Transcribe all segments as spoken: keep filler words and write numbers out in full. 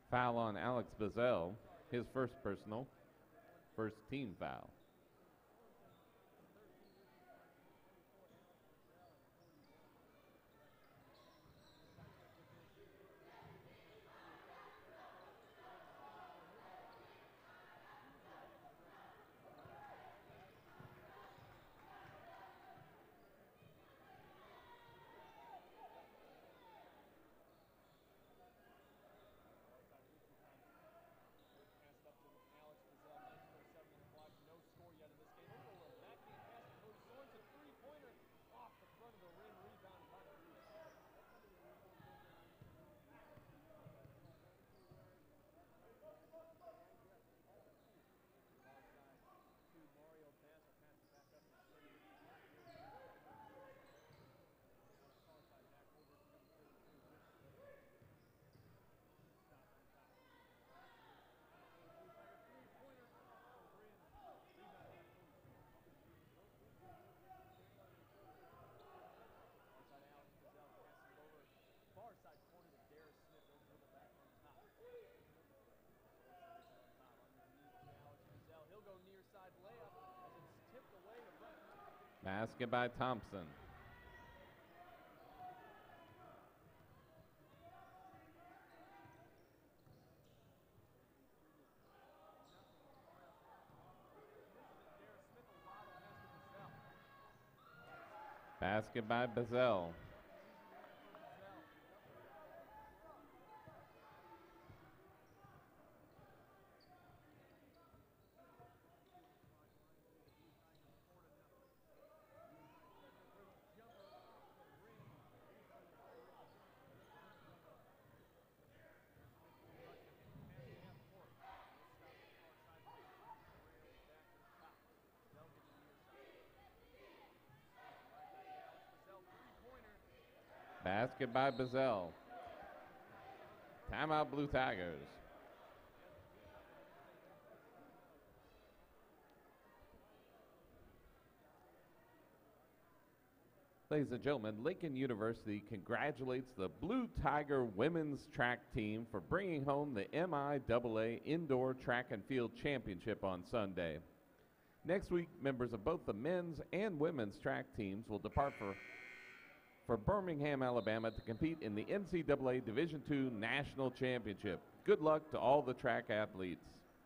Foul on Alex Bazell, his first personal, first team foul. Basket by Thompson. Basket by Bazell. Basket by Bazell. Timeout, Blue Tigers. Ladies and gentlemen, Lincoln University congratulates the Blue Tiger women's track team for bringing home the M I A A Indoor Track and Field Championship on Sunday. Next week, members of both the men's and women's track teams will depart for for Birmingham, Alabama to compete in the N C double A Division two National Championship. Good luck to all the track athletes.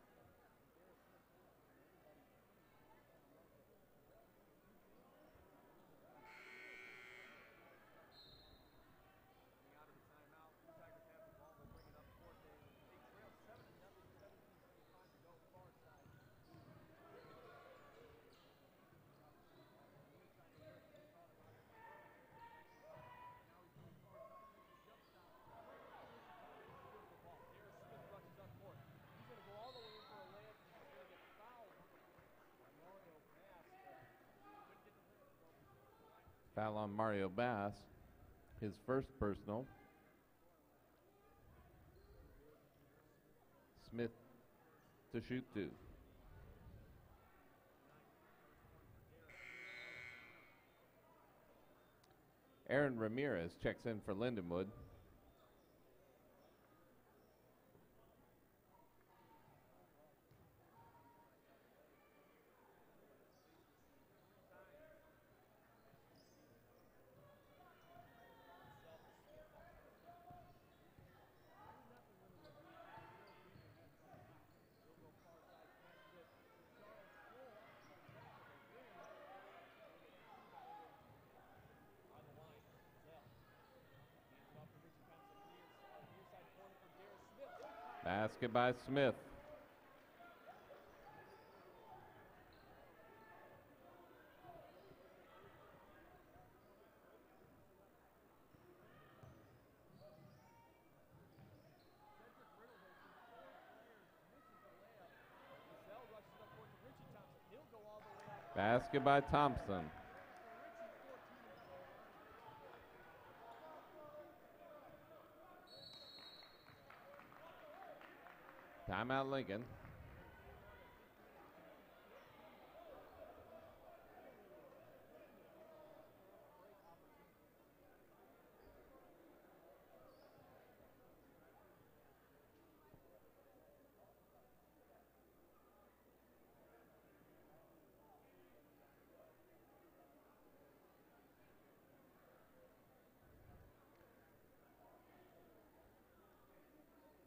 Foul on Mario Bass, his first personal. Smith to shoot two. Aaron Ramirez checks in for Lindenwood. Basket by Smith. Basket by Thompson. Timeout, Lincoln.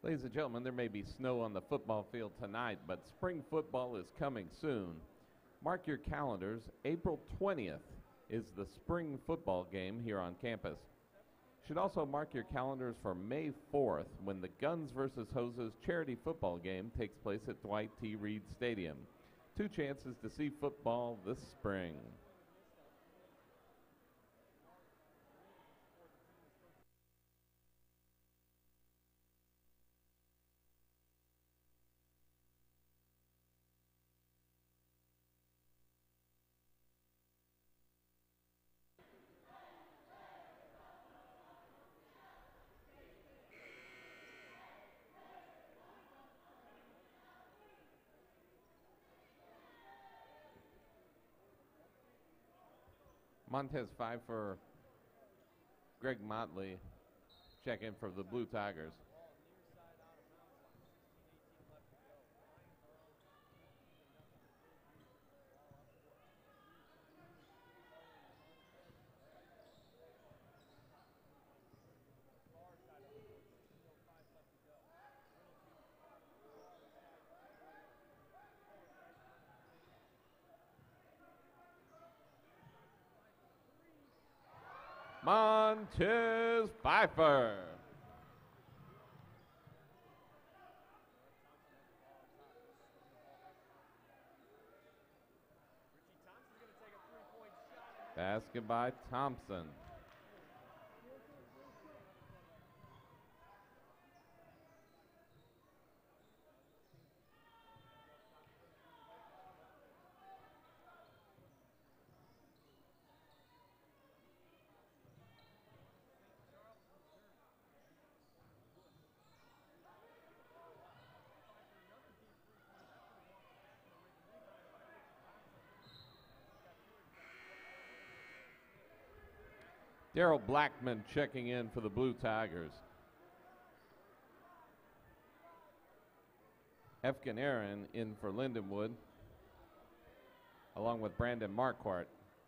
Ladies and gentlemen, there may be snow on the football field tonight, but spring football is coming soon. Mark your calendars. April twentieth is the spring football game here on campus. You should also mark your calendars for May fourth when the Guns versus Hoses charity football game takes place at Dwight T. Reed Stadium. Two chances to see football this spring. Montez Pfeiffer, Greg Motley check in for the Blue Tigers. Montez Pfeiffer. Basket by Thompson. Daryl Blackman checking in for the Blue Tigers. Efkin Aaron in for Lindenwood, along with Brandon Marquardt.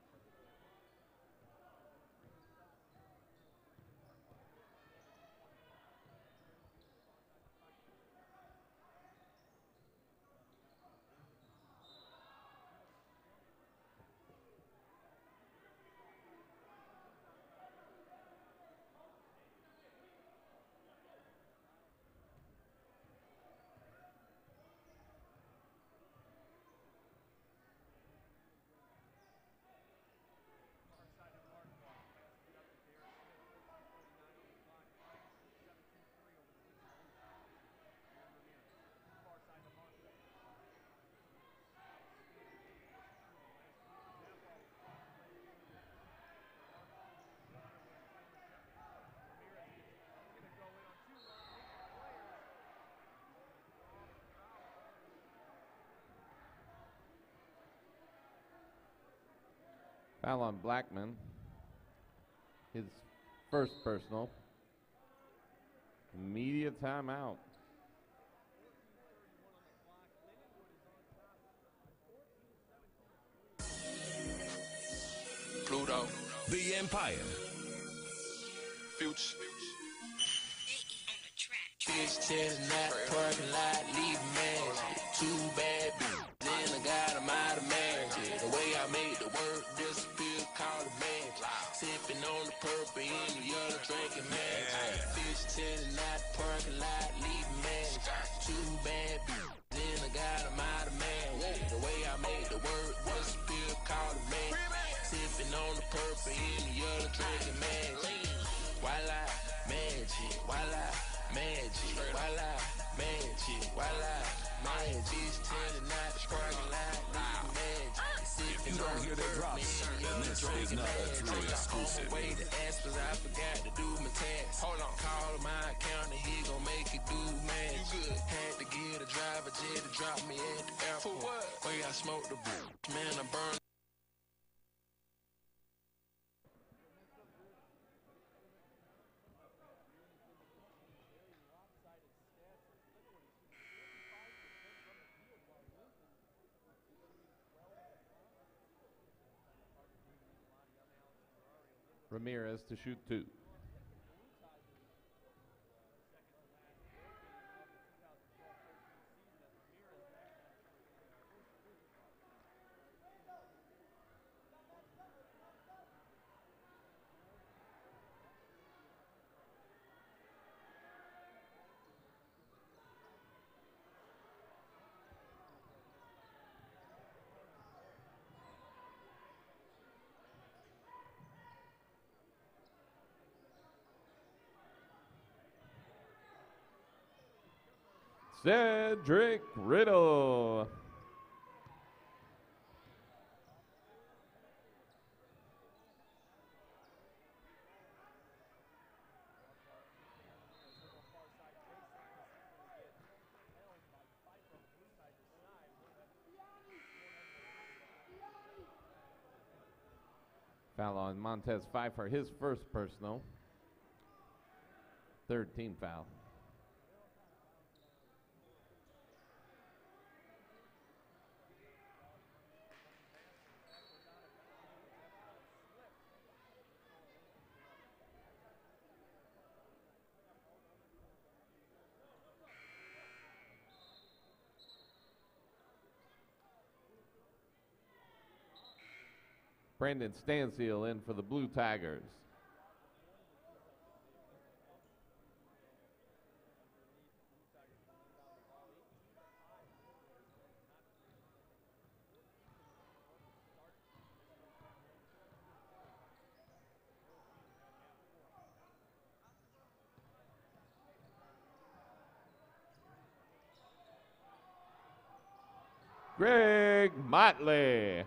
Foul on Blackman, his first personal. Immediate timeout. Pluto. The Empire. Future. Bitch chasing that parking lot, leave man. Too bad, bitch. Then I got him out of marriage. The way I made the word disappear, call it magic. Sipping on the purple in the other drinking magic. Bitch chasing that parking lot, leave man. Too bad, bitch. Then I got him out of marriage. The way I made the word disappear, call it magic. Sipping on the purple in the other drinking magic. Voila, magic, voila. Magic, voila, magic, voila, magic. Bitch telling not the parking lot, magic. If you don't hear the drops, then this is not a true exclusive. Way to ask cause I forgot to do my tax. Hold on, call my account and he gon' make it do magic. You good? Had to get a driver jet to drop me at the airport. For what? Way I smoked the boot, man, I burned. Ramirez to shoot two. Cedric Riddle. Foul on Montez Pfeiffer, his first personal. Third team foul. Brandon Stanseal in for the Blue Tigers. Greg Motley.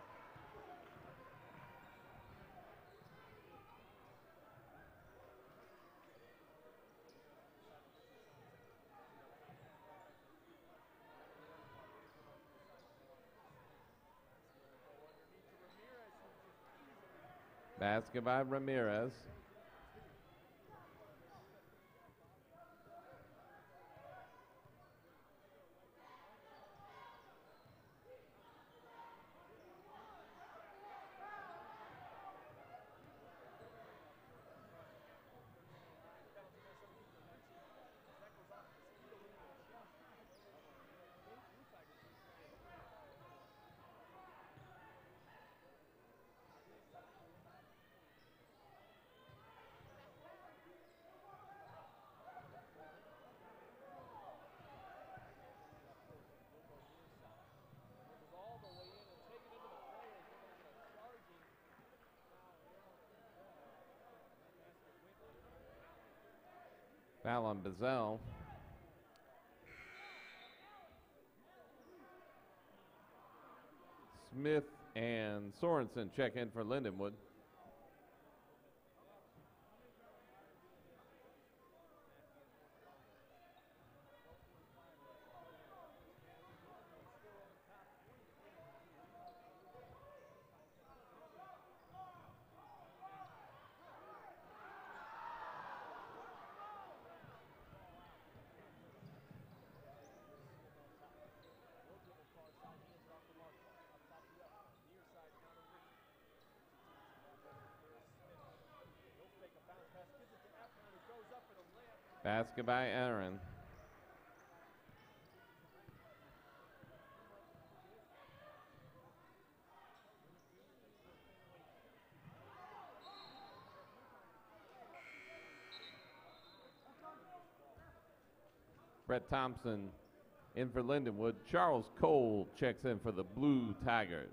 Basket by Ramirez. Foul on Bazell. Smith and Sorensen check in for Lindenwood. Basket by Aaron. Brett Thompson in for Lindenwood. Charles Cole checks in for the Blue Tigers.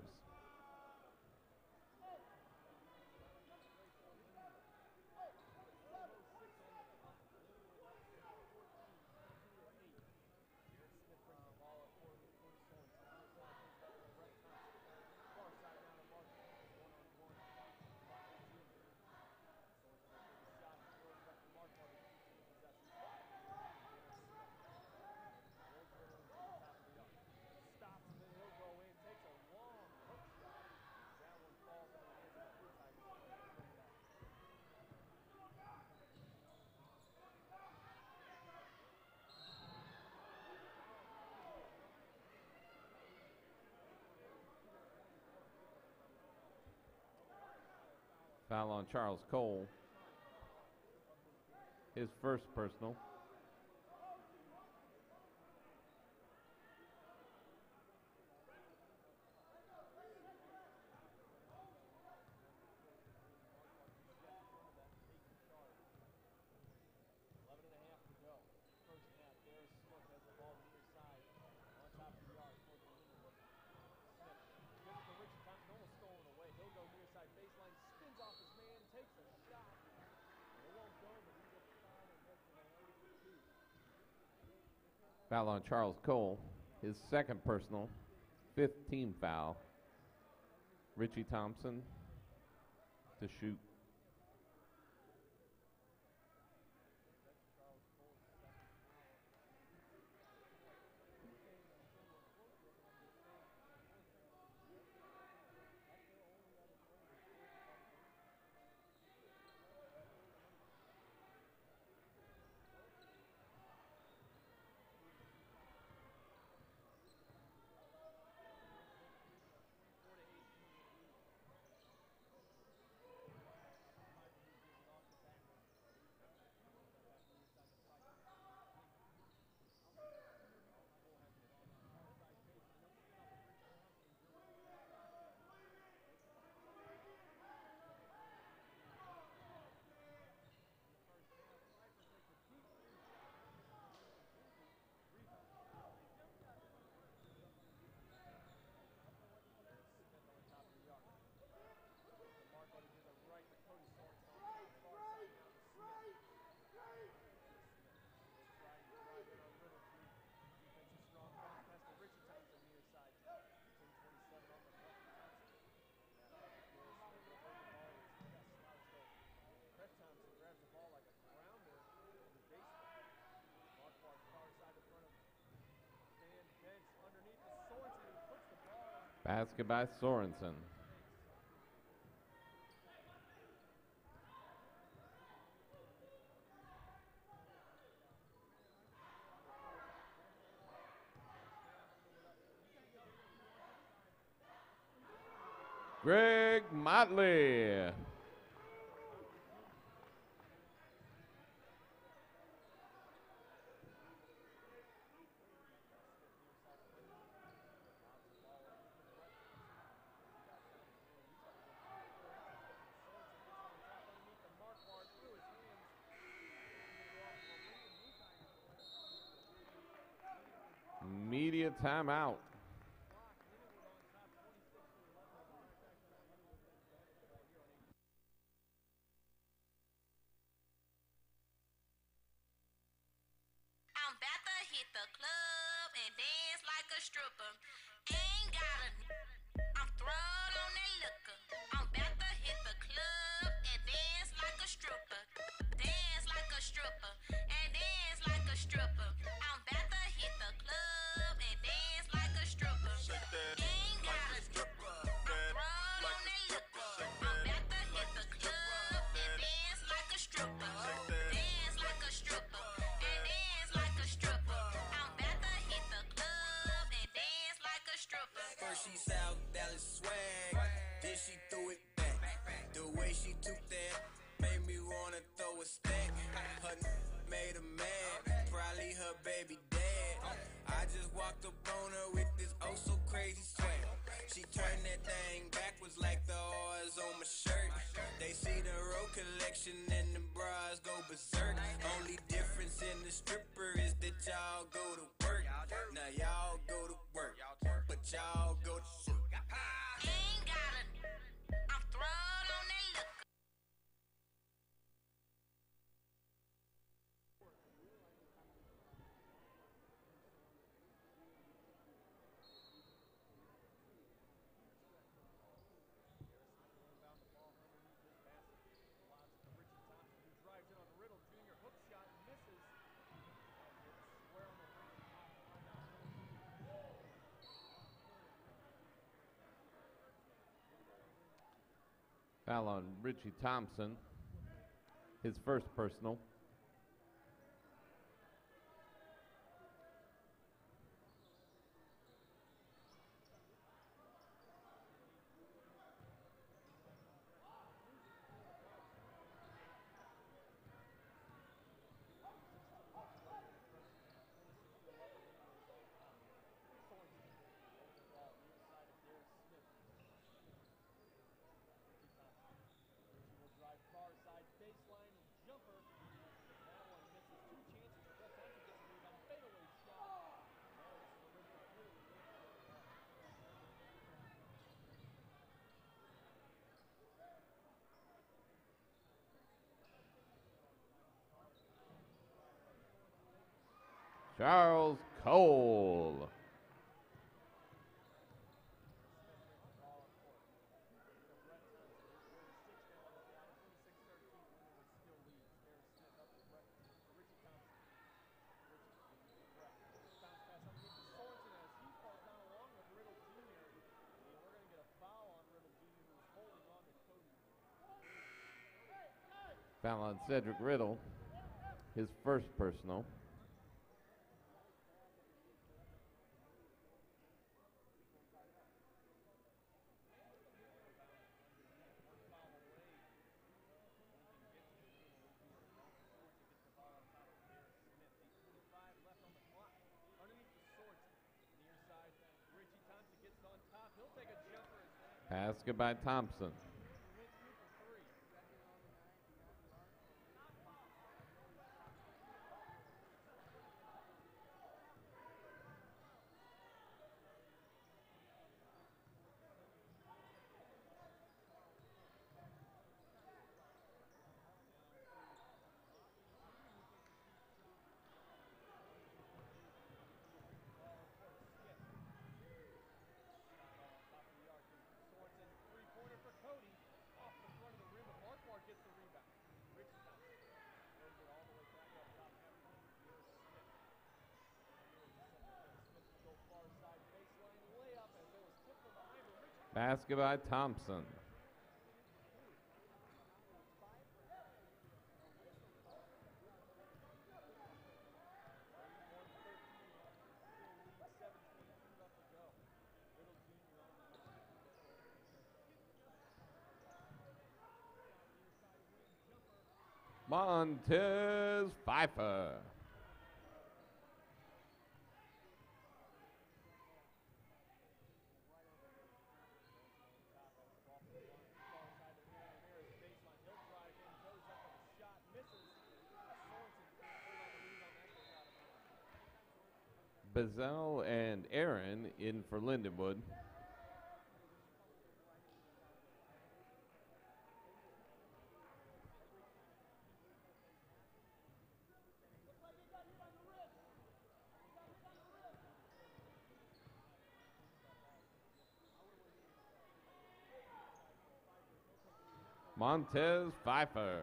Foul on Charles Cole. His first personal. Foul on Charles Cole, his second personal, fifth team foul. Richie Thompson to shoot. Basket by Sorensen. Greg Motley. Media timeout. I'm about to hit the club and dance like a stripper. Ain't got a I'm throwed on that liquor. I'm about to hit the club and dance like a stripper. Dance like a stripper and dance like a stripper. I'm about to hit the club and dance like a stripper. Ain't got a I'm throwed on that liquor. I'm about to hit the club and dance like a stripper. Dance like a stripper and dance like a stripper. I'm about to hit the club and dance like a stripper. First she South Dallas swag, then she threw it back. The way she took that made me wanna throw a stack. Her n- made her mad, probably her baby dad. I just walked up on her with this oh so crazy swag. She turned that thing backwards like the R's on my shirt. They see the road collection and the bras go berserk. Only difference in the stripper is that y'all go to work. Now y'all go to work, but y'all go to work. Ain't got a I'm throwed on that liquor. Foul on Richie Thompson, his first personal. Charles Cole. Foul on Cedric Riddle, his first personal. Basket by Thompson. Basket by Thompson. Montez Pfeiffer. Bazell and Aaron in for Lindenwood. Montez Pfeiffer.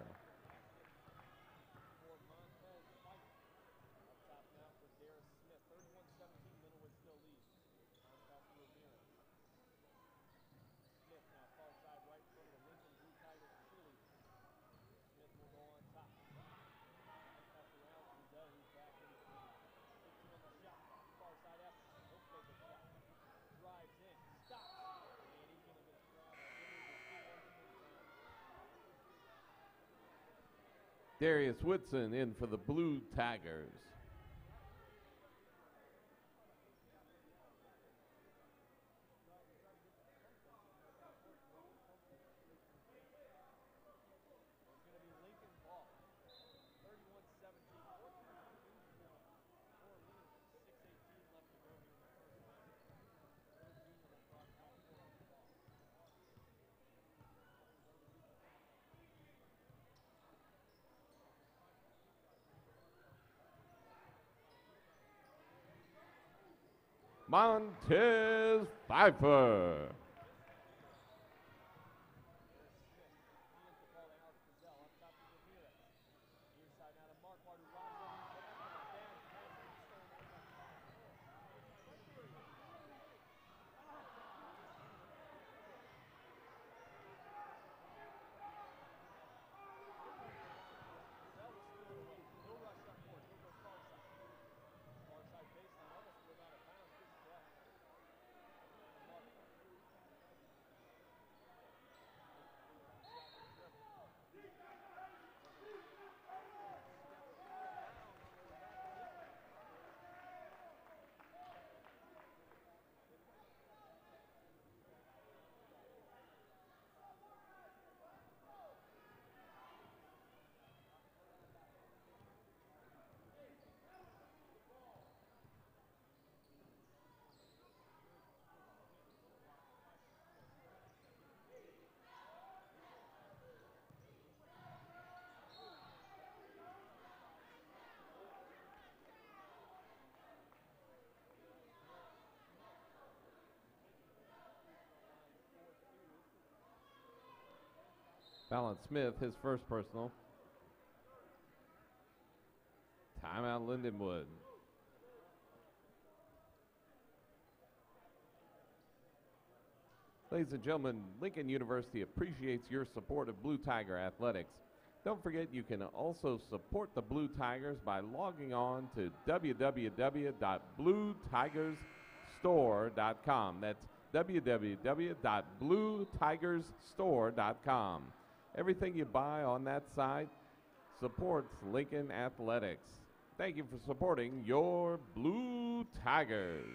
Darius Woodson in for the Blue Tigers. Montez Pfeiffer. Fallon Smith, his first personal. Timeout Lindenwood. Ladies and gentlemen, Lincoln University appreciates your support of Blue Tiger Athletics. Don't forget you can also support the Blue Tigers by logging on to w w w dot blue tigers store dot com. That's w w w dot blue tigers store dot com. Everything you buy on that site supports Lincoln Athletics. Thank you for supporting your Blue Tigers.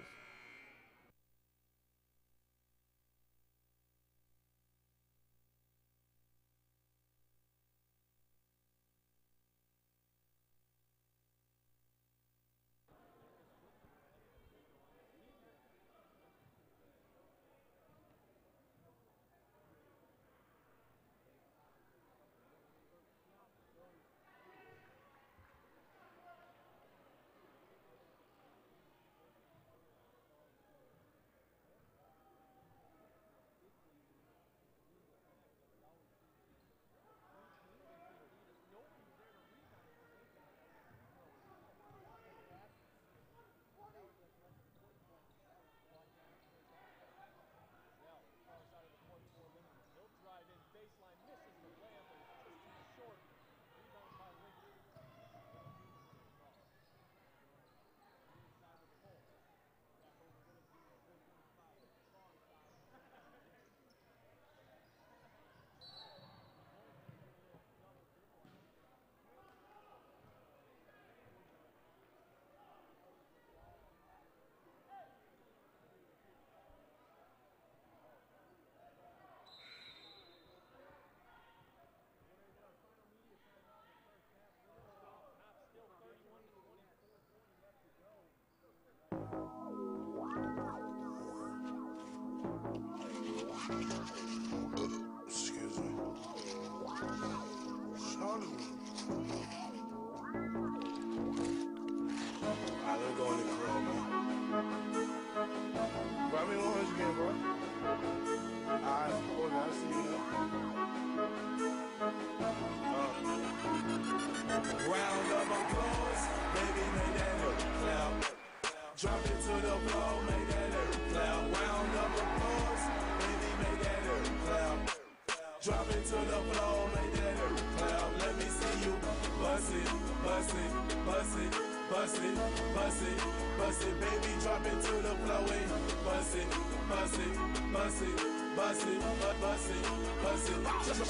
Excuse me. Charlie. Alright, let me go in the crib, man. Grab me lunch again, bro. Alright, okay, I'll see you now. Uh. Round of applause, baby, make that look clap. Drop it to the floor, make that look clap. Round of applause, baby, make that look clap. Drop it to the floor, make that look clap. Let me see you bust it, bust it, bust it, bust it, bust it, bust it, baby. Drop it to the floor and bust it, bust it, bust it, bust it, bust it, bust it.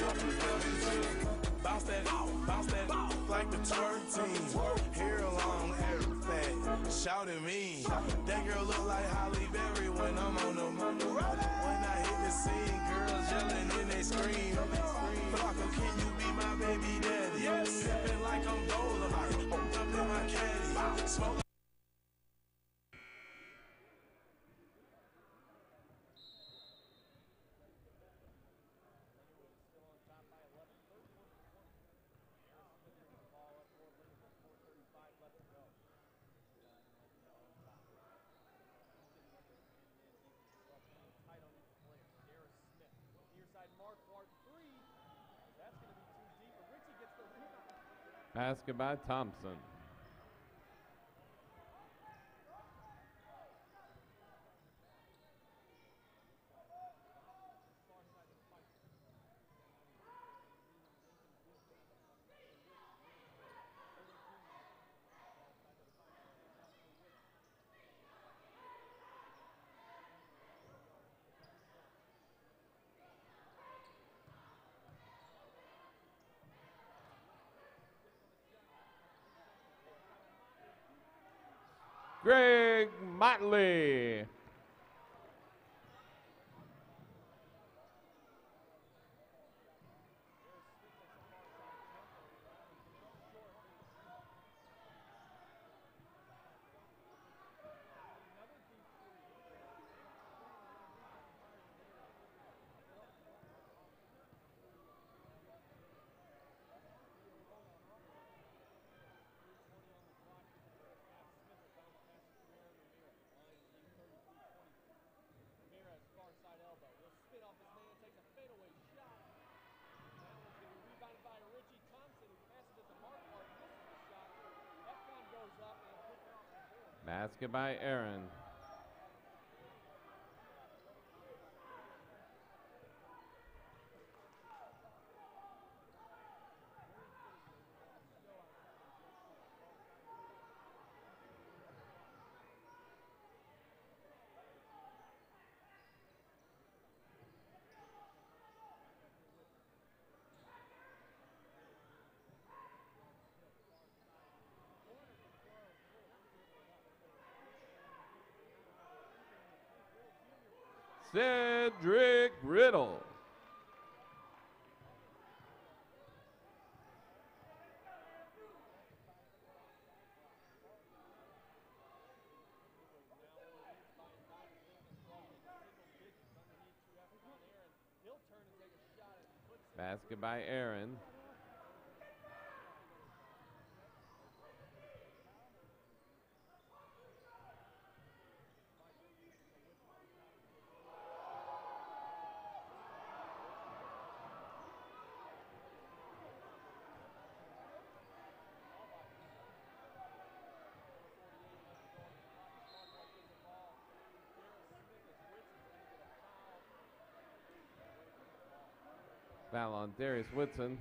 Bounce that, bounce that, like the twerk team. Hair long, hair fat, shout at me. That girl look like Holly Berry when I'm on the on the road. When I hit the scene, girls yelling and they scream. Flocka, can you be my baby daddy? Sipping like I'm Dolomite, up in my caddy. Smoke. Basket by Thompson. Greg Motley. Basket by Aaron. Cedric Riddle. Basket by Aaron. Foul on Darius Whitson.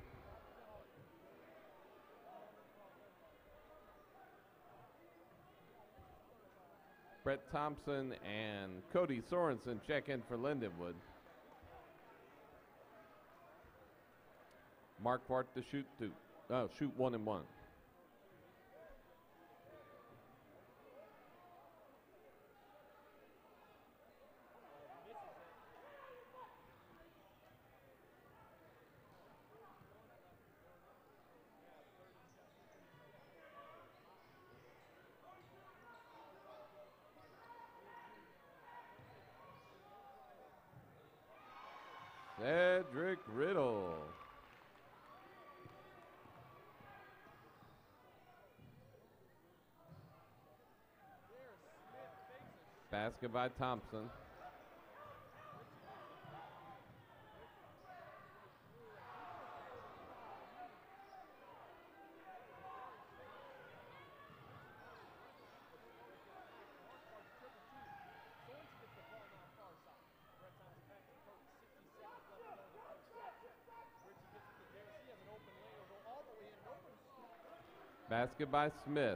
Brett Thompson and Cody Sorensen check in for Lindenwood. Mark Quart to shoot two. Oh, shoot one and one. Cedric Riddle. Basket by Thompson. Basket by Smith.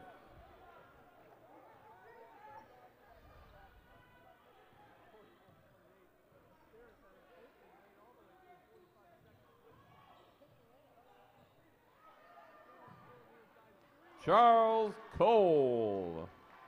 Charles Cole.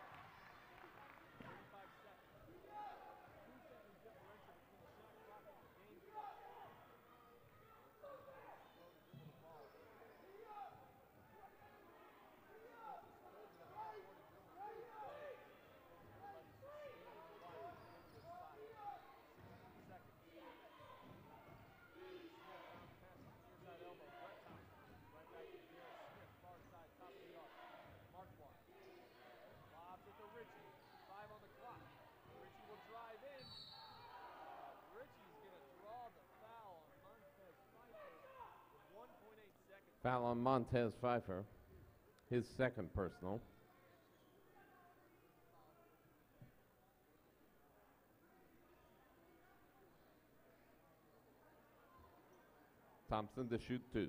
Foul on Montez Pfeiffer, his second personal. Thompson to shoot two.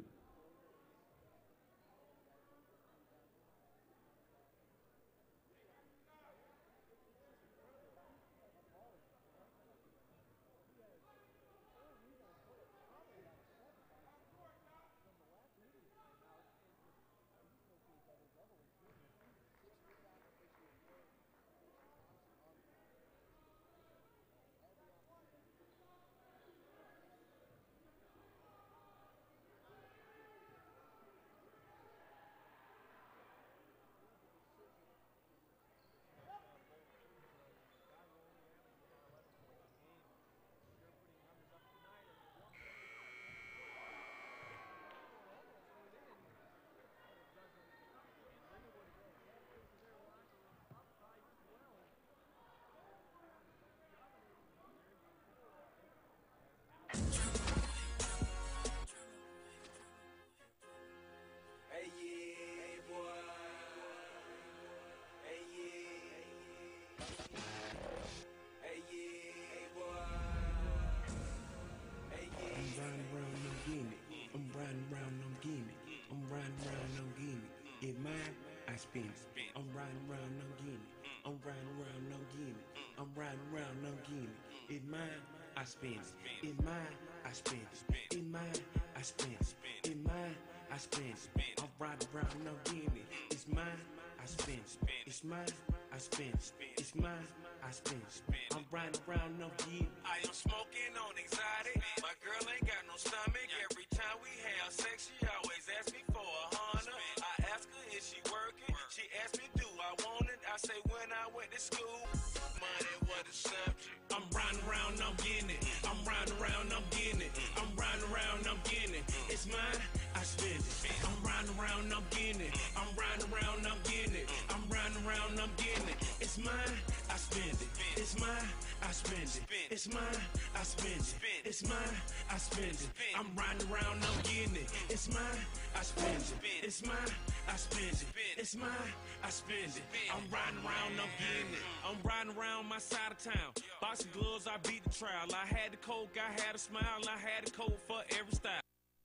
spend it. I'm riding around, I'm getting it. I'm riding around, I'm getting it. I'm riding around, I'm getting it. It's mine, I spend it. It's mine, I spend it. It's mine, I spend it. It's mine, I spend it. I'm riding around, I'm getting it. It's mine, I spend it. It's mine, I spend it. It's mine, I spend it. I'm riding around, I'm getting it. I am smoking on exotic. My girl ain't got no stomach. Every time we have sex, she always asks me for a hundred. I ask her, is she working? She asks me, do I want it? I say, when I went to school, money was the subject. I'm riding around, I'm getting it. I'm riding around, I'm getting it. I'm riding around, I'm getting it. It's mine, I spend it. I'm riding around, I'm getting it. I'm riding around, I'm getting it. I'm riding around, I'm getting it. It's mine, I spend it. It's mine, I spend it. It's mine, I spend it. It's mine, I spend it. I'm riding around, I'm getting it. It's mine, I spend it. It's mine, I spend it. It's mine, I spend it. I'm riding around, I'm getting it. I'm riding around my side of town. Boxing gloves, I beat the trial. I had the coke, I had a smile, I had a coat for every style.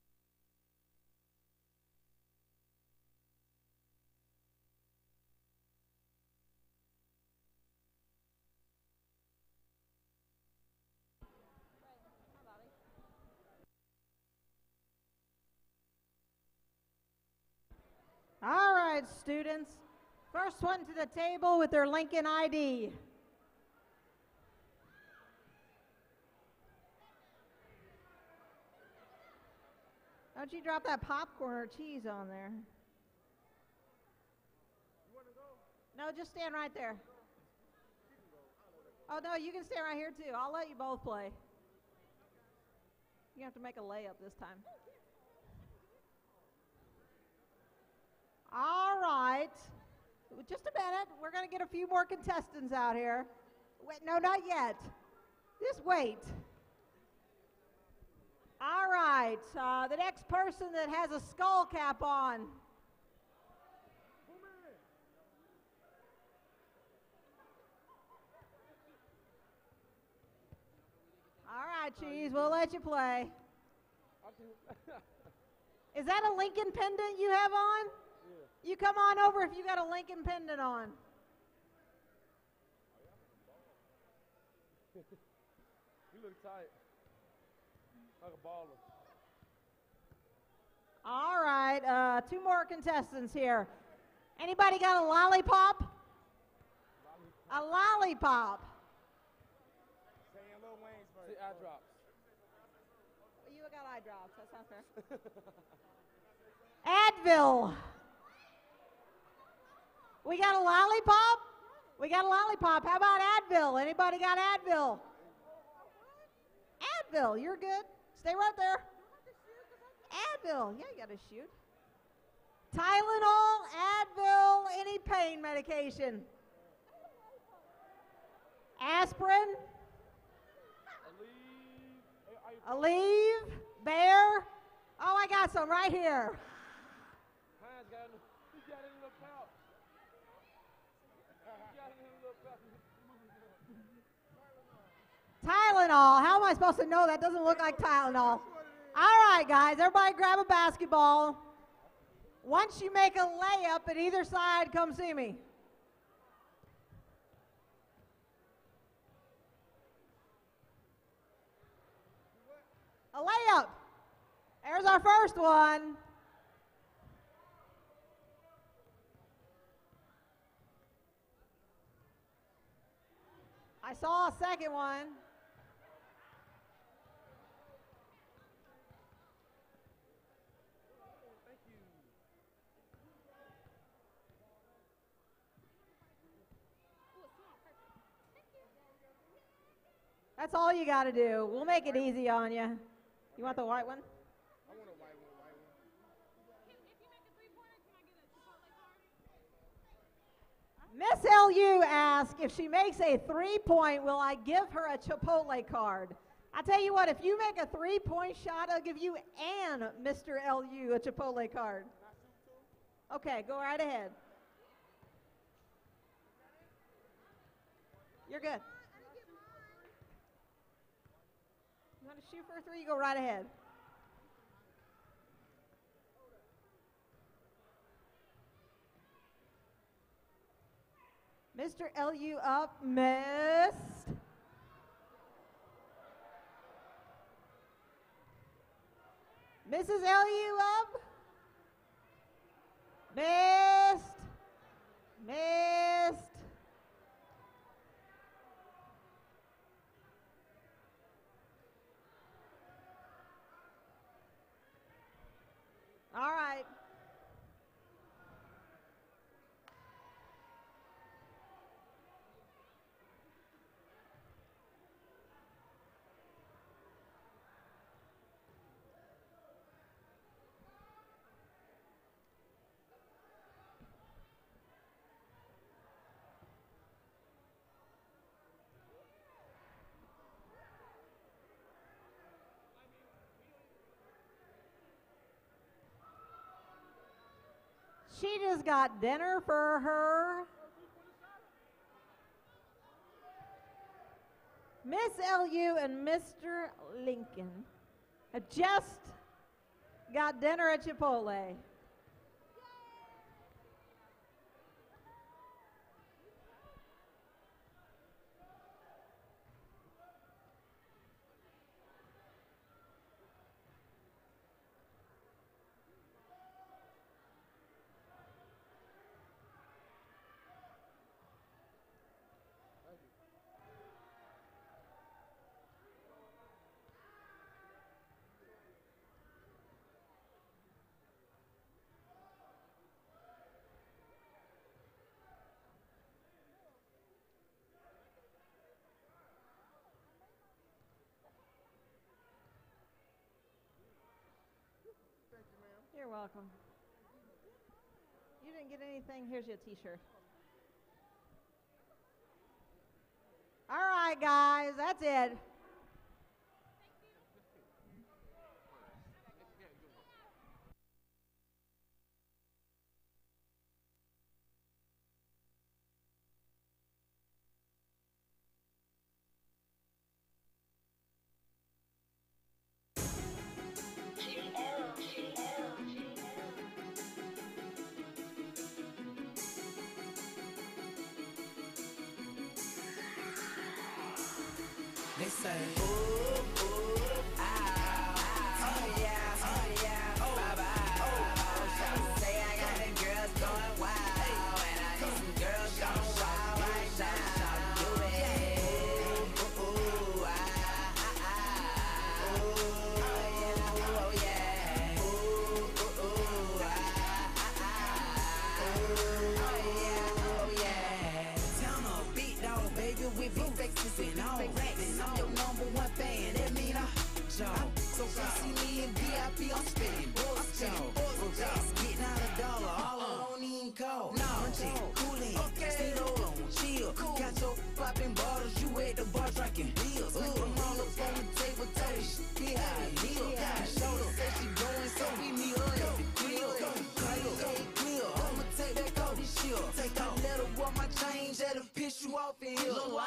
All right, students. First one to the table with their Lincoln I D. Don't you drop that popcorn or cheese on there. No, just stand right there. Oh, no, you can stand right here, too. I'll let you both play. You have to make a layup this time. All right. Just a minute. We're going to get a few more contestants out here. Wait, no, not yet. Just wait. All right. Uh, the next person that has a skull cap on. All right, Cheese. We'll let you play. Is that a Lincoln pendant you have on? You come on over if you got a Lincoln pendant on. You look tight. Like a baller. All right, uh, two more contestants here. Anybody got a lollipop? A lollipop. Saying Lil Wayne's verse. See, eye drops. You got eye drops. That sounds fair. Advil. We got a lollipop? We got a lollipop. How about Advil? Anybody got Advil? Advil, you're good. Stay right there. Advil, yeah, you got to shoot. Tylenol, Advil, any pain medication. Aspirin. Aleve, Bear. Oh, I got some right here. Hines got it. He got it in the pouch. He got it in the pouch. Tylenol. How am I supposed to know? That doesn't look like Tylenol. All right, guys. Everybody grab a basketball. Once you make a layup at either side, come see me. A layup. There's our first one. I saw a second one. That's all you got to do. We'll make it easy on you. You want the white one? I want a white one, white one. Miss L U asked if she makes a three-point, will I give her a Chipotle card? I tell you what, if you make a three-point shot, I'll give you and Mister L U a Chipotle card. Okay, go right ahead. You're good. You want to shoot for a three? You go right ahead. Mister L U up, missed. Missus L U up, missed, missed. All right. She just got dinner for her. Miss L U and Mister Lincoln have just got dinner at Chipotle. You're welcome. You didn't get anything. Here's your t-shirt. All right, guys, that's it. They say, ooh, ooh, ah, oh yeah, oh yeah, oh, bye bye. Oh, shout say I got the girls going wild, and I got some girls going wild right now. Do it, ooh, ooh, ah, ah, ah, ooh, oh yeah, oh yeah, ooh, ooh, ooh, ah, ah, ah, ooh, oh yeah, oh yeah. Town on beat dog, baby, with big faces and all racks. I'm your number one fan, that mean I Joe. So if you see me in V I P, I'm spitting bullets, Joe. Getting out a dollar, all I don't even call. No, coolin', stay low on, chill. Got your poppin' bottles, you at the bar drinking bills. I'm all up on the table, tell you shit, get how it deal. Shoulder say she going, so we meet her at the grill. Hey, clear, I'ma take back all this shit. Take out letter, what my change, that'll piss you off in here.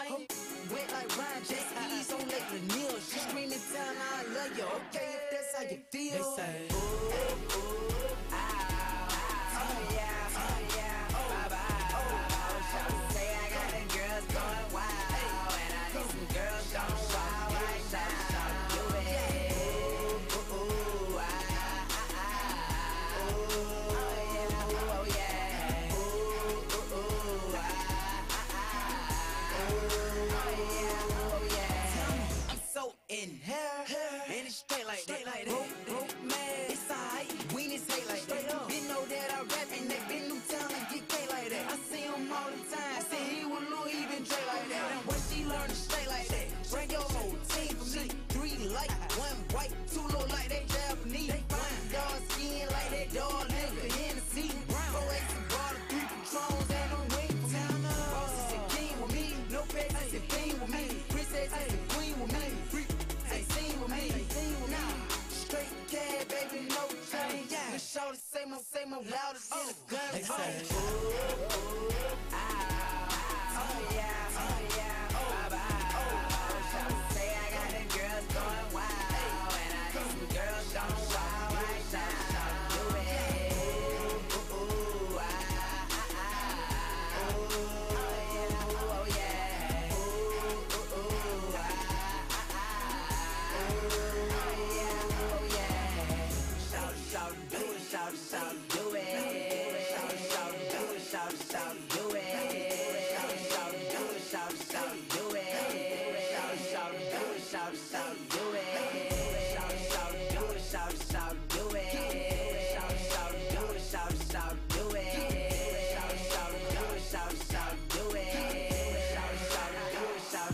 Wet like Ryan Jackson, on Lake Lanier. She screaming down, I love you, okay, if that's how you feel. They say, ooh, ooh, ah, oh yeah, oh yeah, oh, bye bye. Oh, shout say I got the girls going wild, and I got some girls going wild right now. Do it, ooh, ooh, ah, ah, ah, ooh, oh yeah, oh yeah, ooh, ooh, ooh, ah, ah, ah, ooh, oh yeah, oh yeah. I'm so in here, and it's straight like that. Broke, broke, mad, it's alright. We need hate like that. They know that I rap and they been new town and get K like that. I see him all the time. Say he was Louis, even Dre like that. And when she learn to stay like that, bring your whole team for me. Three light, one white, two low like they Japanese. Fine dog skin like that dog nigga in the seat. Four X and bottle, three patrons and a wing for me. Bosses and king with me, no pets and king with me. Princess and queen with me. Freak, say sing with me. Nah, straight cab, baby, no change. The show the same, same, loudest in the gun. They say, ooh, ooh, ah, oh yeah, oh yeah, oh bye bye.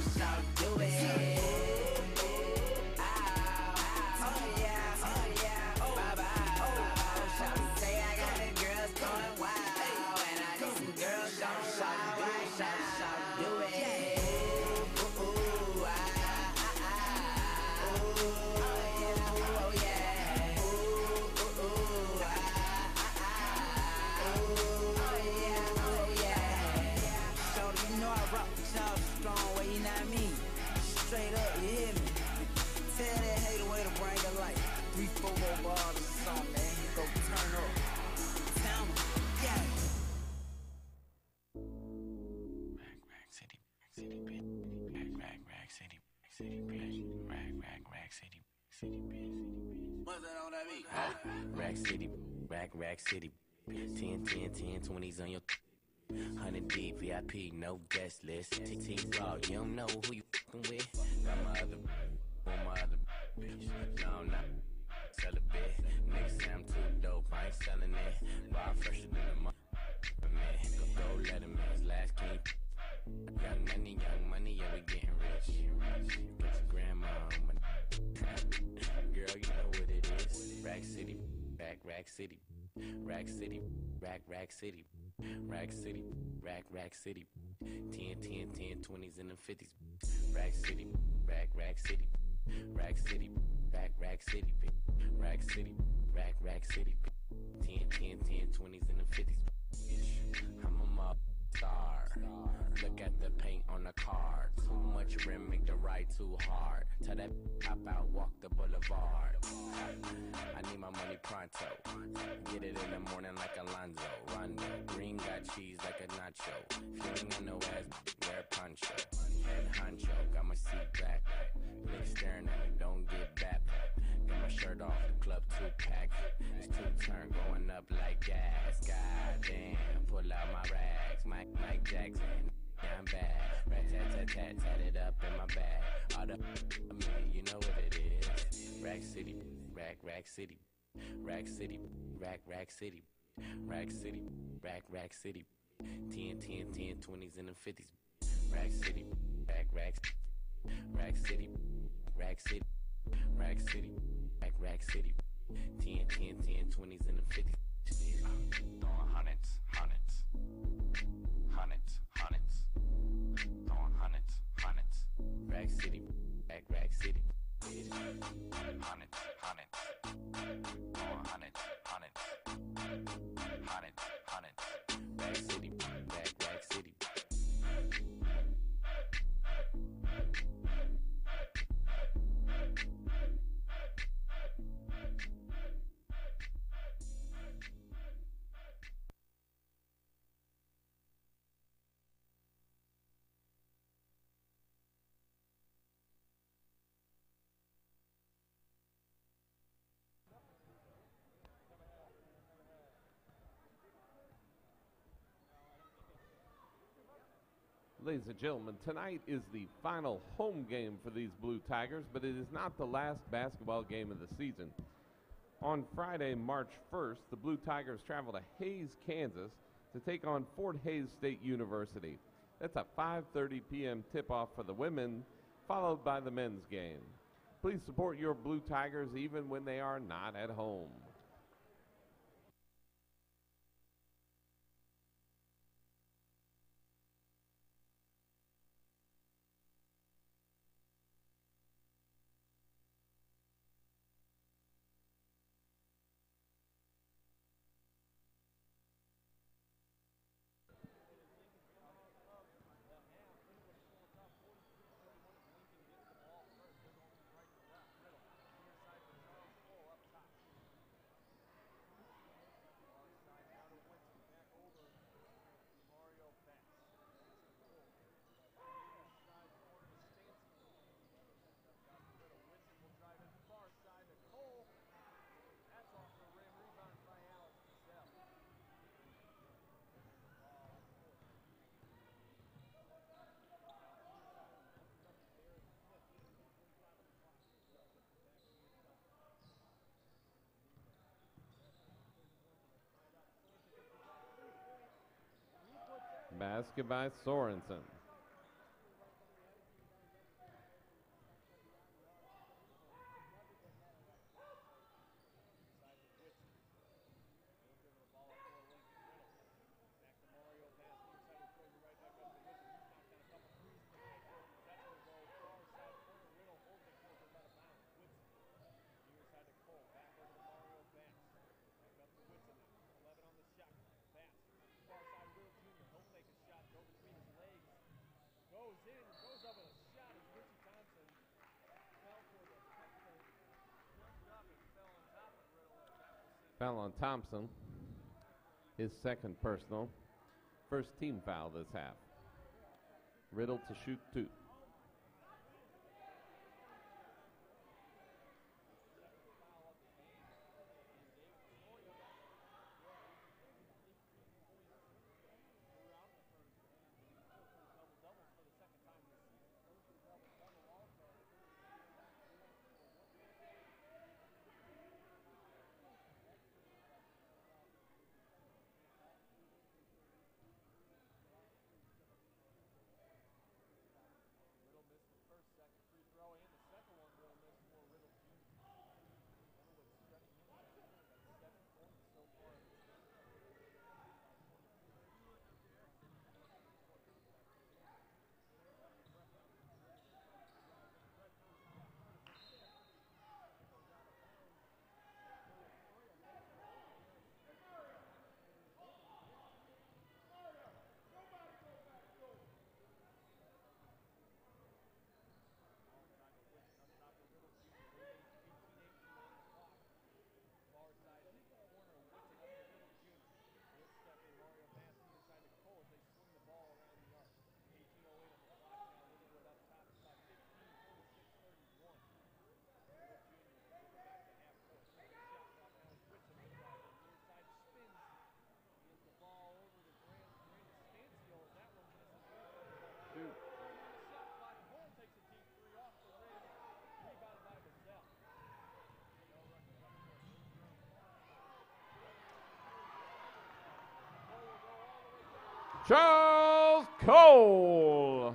shout, do it. Oh, oh yeah, oh yeah, bye bye. Shout, say I got the girls going wild, and I need some girls don't shout, right? Shout, shout, do it. Ooh, ooh, ah, ah, ah. Ooh, oh yeah, oh yeah. Ooh, ooh, ooh, ah, ah, ah. Ooh, oh yeah, oh yeah. Shorty, you know I rock with y'all strong way, you know what I mean? Straight up, you hear me? Tell that hater way to bring it like three, four more bars or something, man. Go turn up. Tell 'em, yeah. Rack City, City, bitch. Rack, rack, rack City, City, bitch. Rack, rack, rack City, City, bitch. What's that on that beat? Rack City, rack, rack City. ten, ten, ten, twenties on your one hundred deep V I P, no guest list. T T vlog, you don't know who you fucking with. Got my other, on my other bitch. No, I'm not sell a bit. Niggas say I'm too dope, I ain't selling it. Buy fresher than a mother, man. Go, go let him in his last king. Young money, young money, yeah, we getting rich. Get your grandma on my girl, you know what it is. Rack City, rack, rack City. Rack City, rack, rack City. Rack City, rack, rack City. ten, ten, ten, twenties and the fifties. Rack City, rack, rack City. Rack City, rack, rack City. Rack City, rack, rack City. ten, ten, ten, twenties and the fifties. I'm a mob star. Look at the paint on the card. Too much rim, make the ride too hard. Tell that hop out, walk the boulevard. I need my money pronto. Get it in the morning like Alonzo. Rondo. Green got cheese like a nacho. If you ain't got no ass, wear a poncho. Head honcho, got my seat back. Niggas staring at me, don't get back. Got my shirt off, the club two pack. It's two turn going up like gas. God damn, pull out my rags. Mike, Mike Jackson. Yeah, I'm bad. Rat tat tat tat tat it up in my bag. All the I mean, you know what it is. Rack City, rack, rack City. Rack City, rack, rack City. Rack City, rack, rack City. ten, ten, ten, twenties and the fifties. Rack City, rack, rack. Rack City, rack City. Rack City, rack, rack City. ten, ten, ten, twenties and the fifties. Throwing hundreds, hundreds. Hundreds, hundreds. Throwing hundreds, hundreds. Rack City, rack, rack City. Hundreds, hundreds. Throwing hundreds, hundreds. Hundreds, hundreds. Rack City, rack, rack City. Ladies and gentlemen, tonight is the final home game for these Blue Tigers, but it is not the last basketball game of the season. On Friday, March first, the Blue Tigers travel to Hays, Kansas to take on Fort Hays State University. That's a five thirty p m tip-off for the women, followed by the men's game. Please support your Blue Tigers even when they are not at home. Basket by Sorensen. Foul on Thompson. His second personal. First team foul this half. Riddle to shoot two. Charles Cole.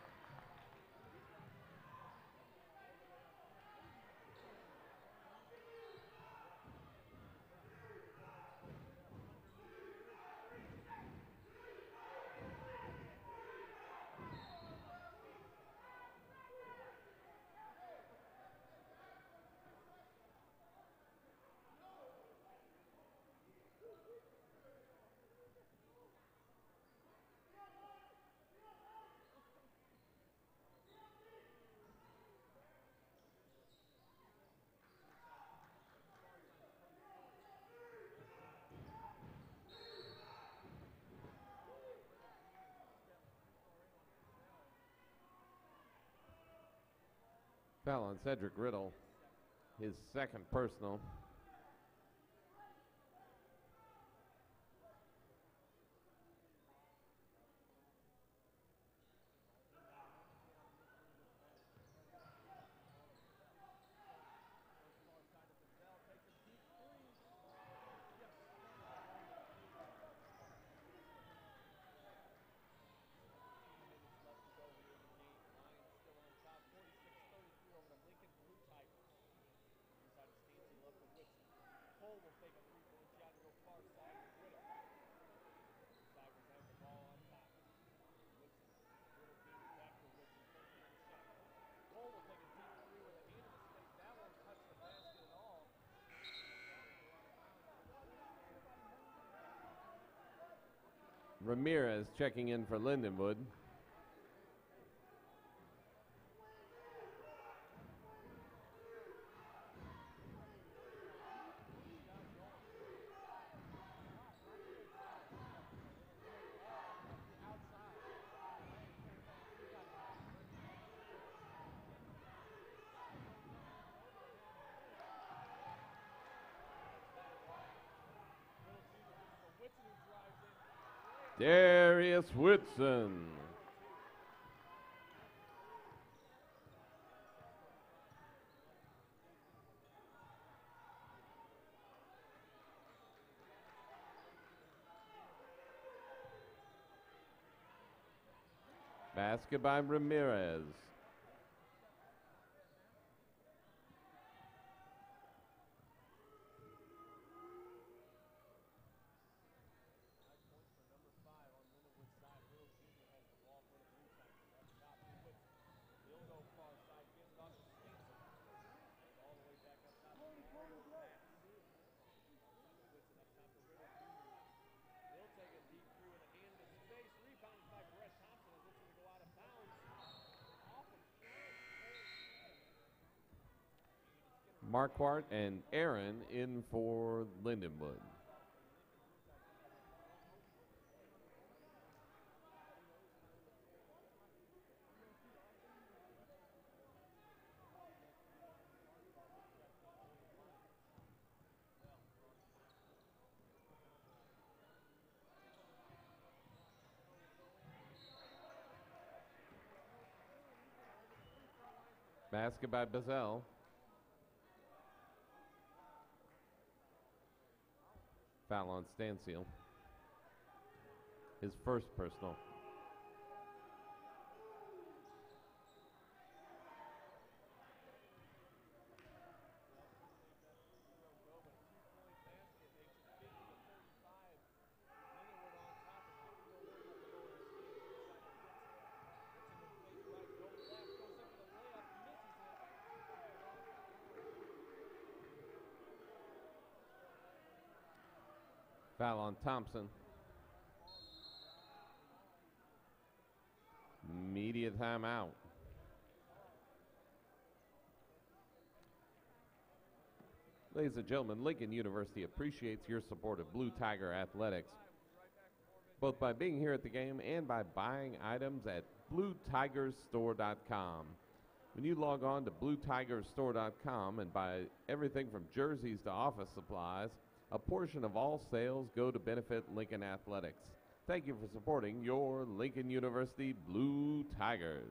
Foul on Cedric Riddle, his second personal. Ramirez checking in for Lindenwood. Darius Whitson. Basket by Ramirez. Marquardt and Aaron in for Lindenwood. Basket by Bazell. Foul on Stansfield. His first personal. Foul on Thompson. Media timeout. Ladies and gentlemen, Lincoln University appreciates your support of Blue Tiger Athletics, both by being here at the game and by buying items at blue tigers store dot com. When you log on to blue tigers store dot com and buy everything from jerseys to office supplies, a portion of all sales go to benefit Lincoln Athletics. Thank you for supporting your Lincoln University Blue Tigers.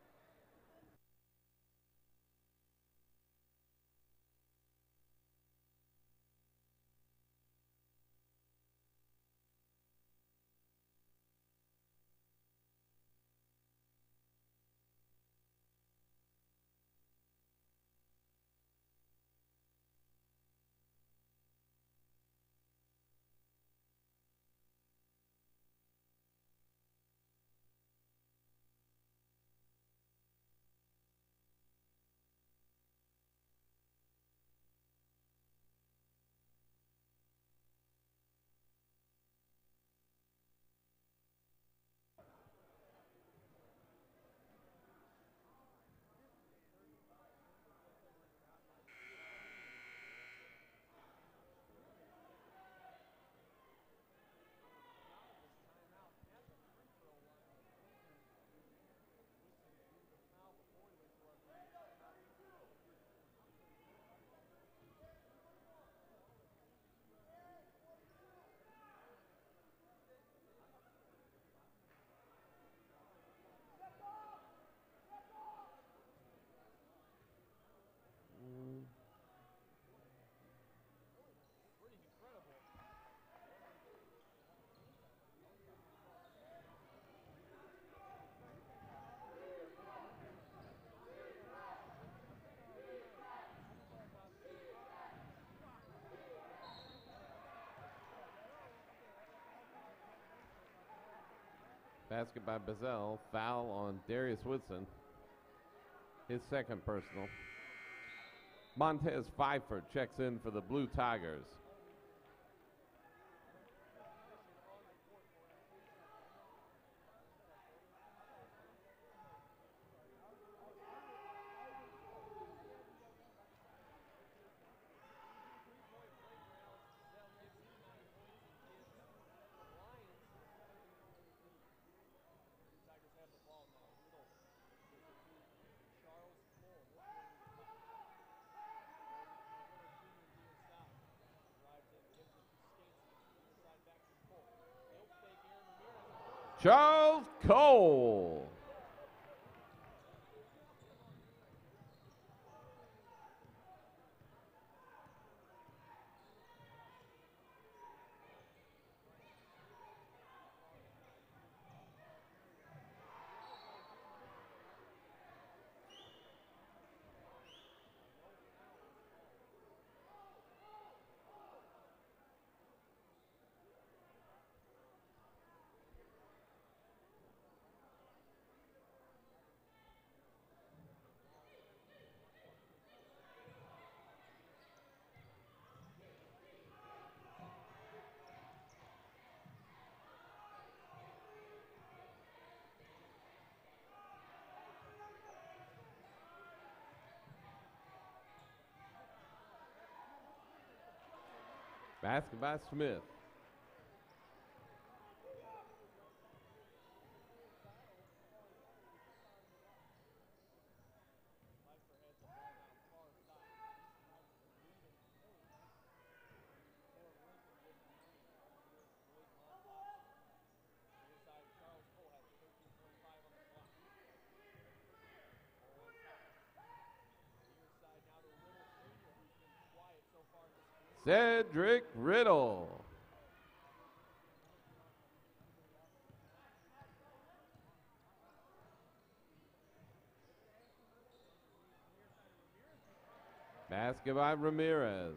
Basket by Bazell. Foul on Darius Woodson. His second personal. Montez Pfeiffer checks in for the Blue Tigers. Charles Cole. Basket by Smith. Cedric Riddle. Basket by Ramirez.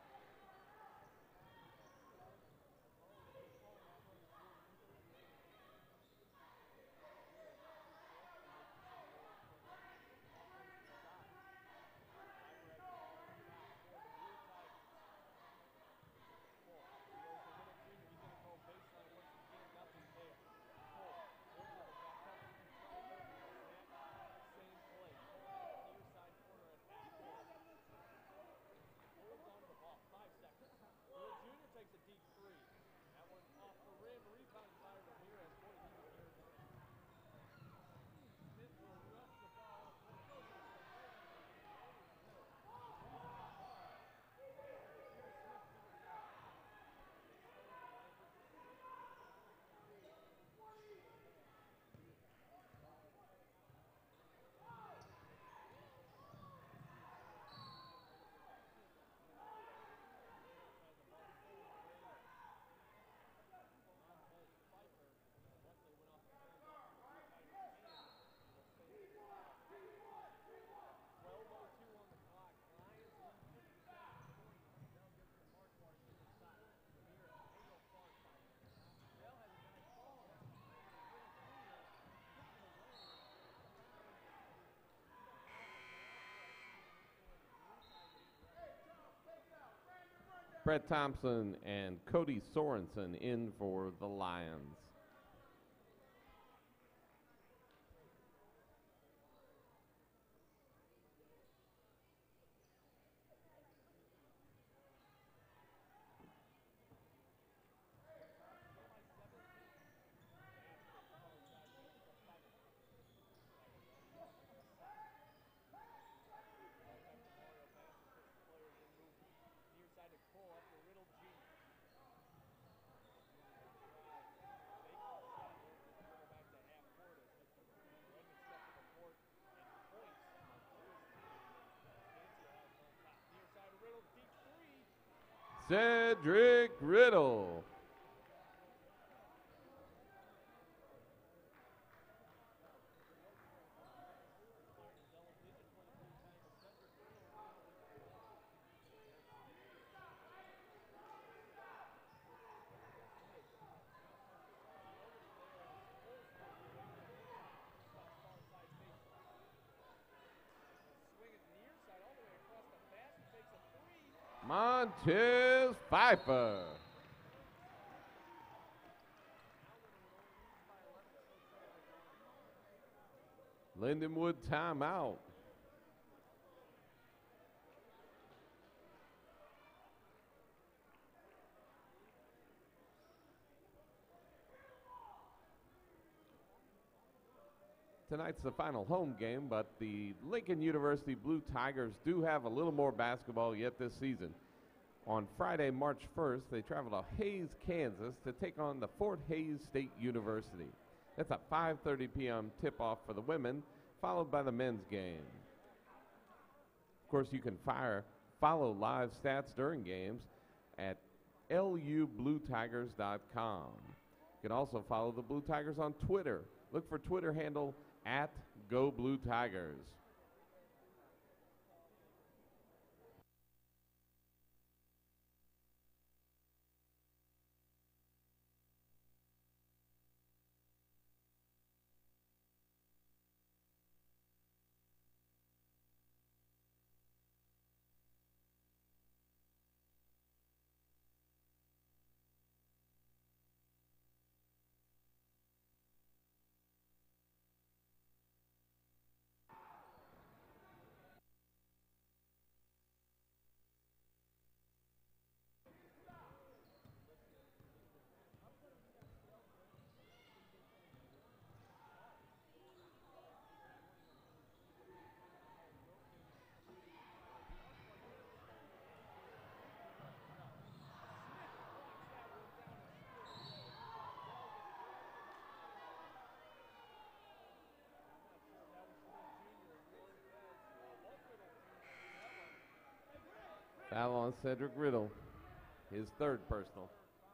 Brett Thompson and Cody Sorensen in for the Lions. Cedric Riddle. Montez Pfeiffer. Lindenwood timeout. Tonight's the final home game, but the Lincoln University Blue Tigers do have a little more basketball yet this season. On Friday, March first, they travel to Hays, Kansas to take on the Fort Hays State University. That's a five thirty p m tip-off for the women, followed by the men's game. Of course, you can fire, follow live stats during games at L U blue tigers dot com. You can also follow the Blue Tigers on Twitter. Look for Twitter handle at Go Blue Tigers. Foul on Cedric Riddle, his third personal.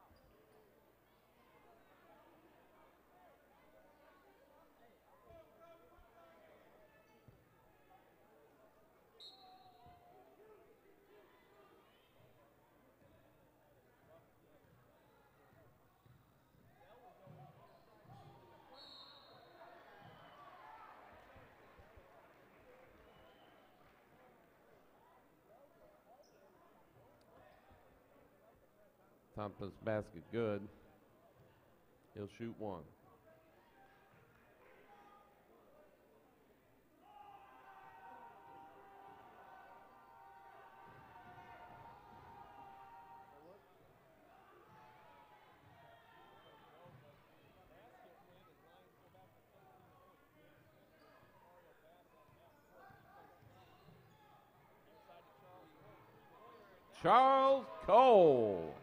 Thompson's basket good. He'll shoot one. Charles Cole.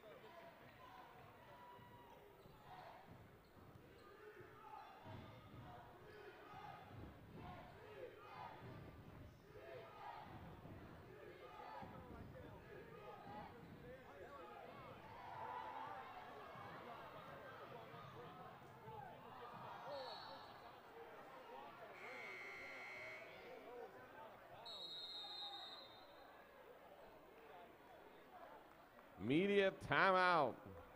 Media timeout.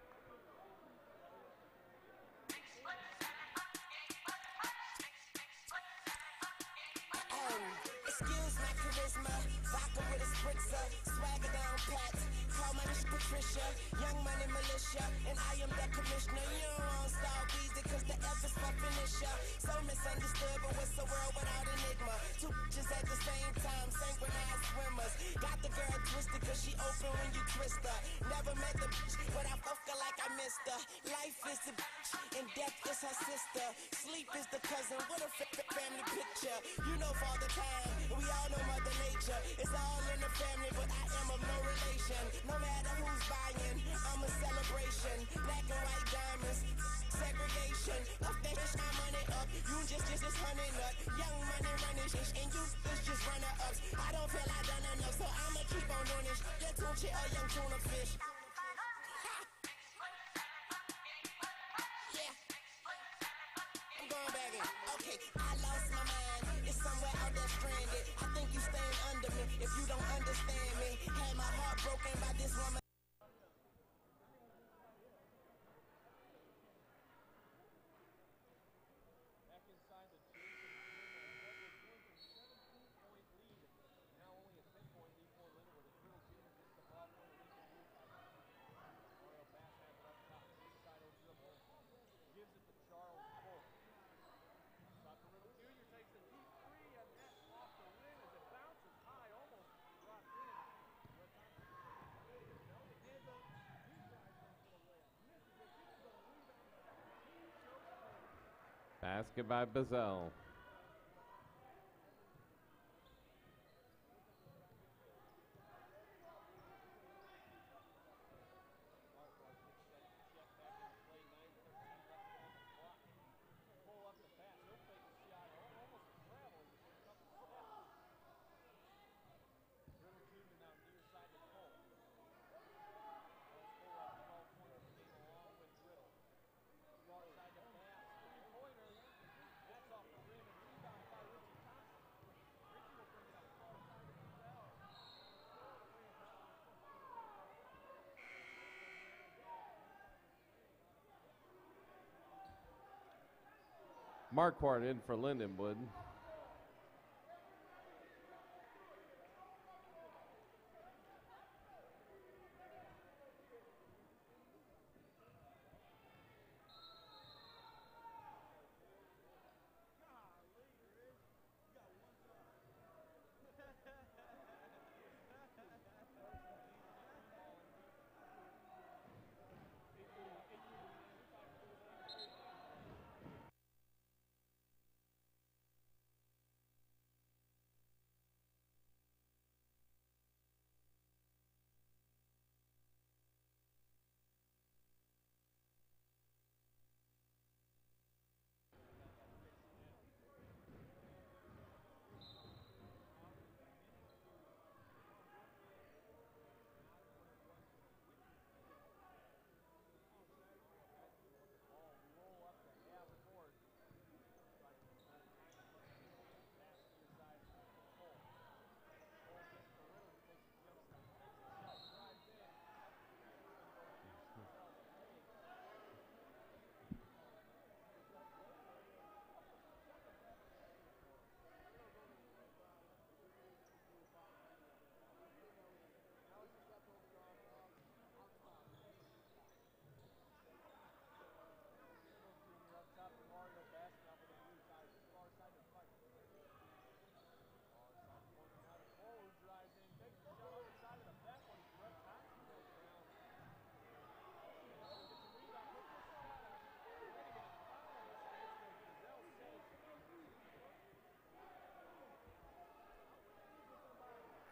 Excuse my charisma, vodka with a spritzer, swagger down pat, call my bitch Patricia, young money militia, and I am the commissioner. You don't want to solve easy cause the F is for finisher. So misunderstood, but what's the world without enigma? Two bitches at the same time, synchronized swimmers. Got the girl twisted cause she open when you twist her. Never met the bitch, but I fuck her like I missed her. Life is the bitch, and death is her sister. Sleep is the cousin, what a f- f- family picture. You know Father Time, we all know Mother Nature. It's all in the family, but I am of no relation. No matter who's buying, I'm a celebration. Black and white diamonds, segregation. Up that bitch, my money up. You just, just, just honey nut. Young money running shit, and you bitch just runner ups. I don't feel I done enough, so I'ma keep on doing this. Let tune shit or young tuna fish. Yeah. I'm going back in. Okay, I lost my mind. It's somewhere out there stranded. I think you staying under me if you don't understand me. Had my heart broken by this woman. Basket by Bazell. Marquardt in for Lindenwood.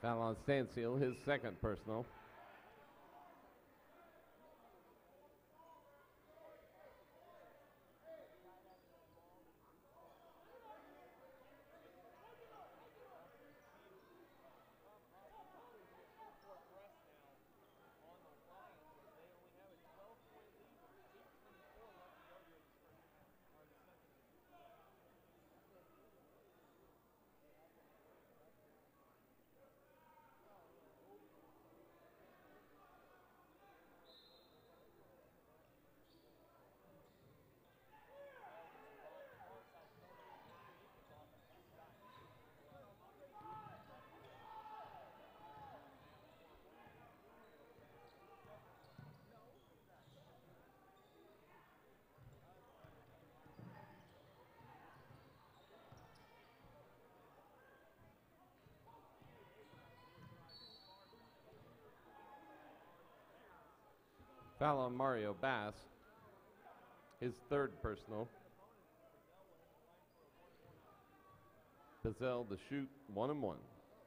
Foul on Stansfield, his second personal. Foul on Mario Bass, his third personal. Bazell to shoot one and one.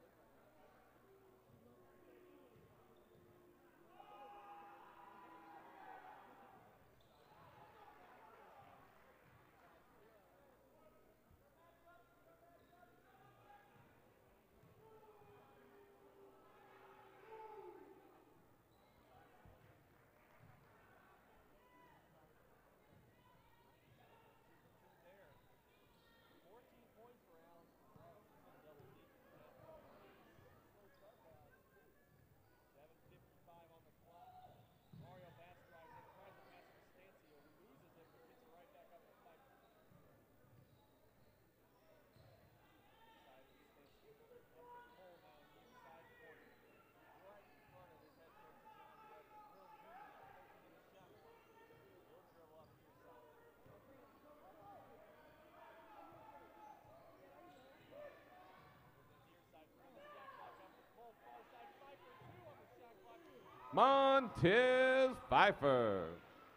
Montez Pfeiffer.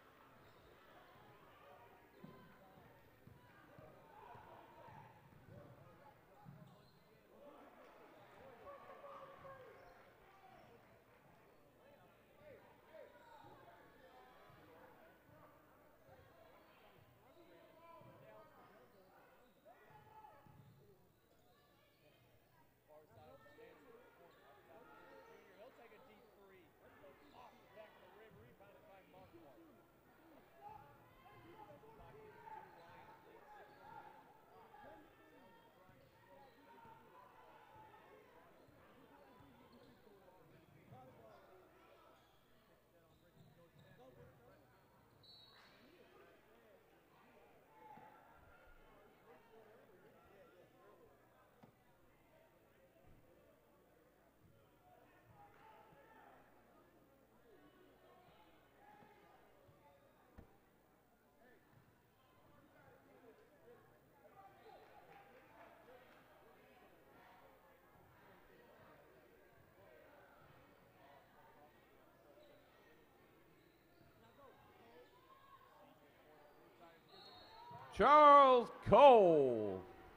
Charles Cole.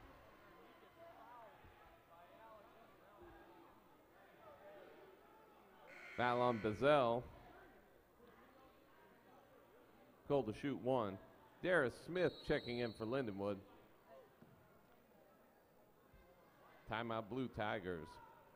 Foul on Bazell. Cole to shoot one. Darius Smith checking in for Lindenwood. Timeout Blue Tigers.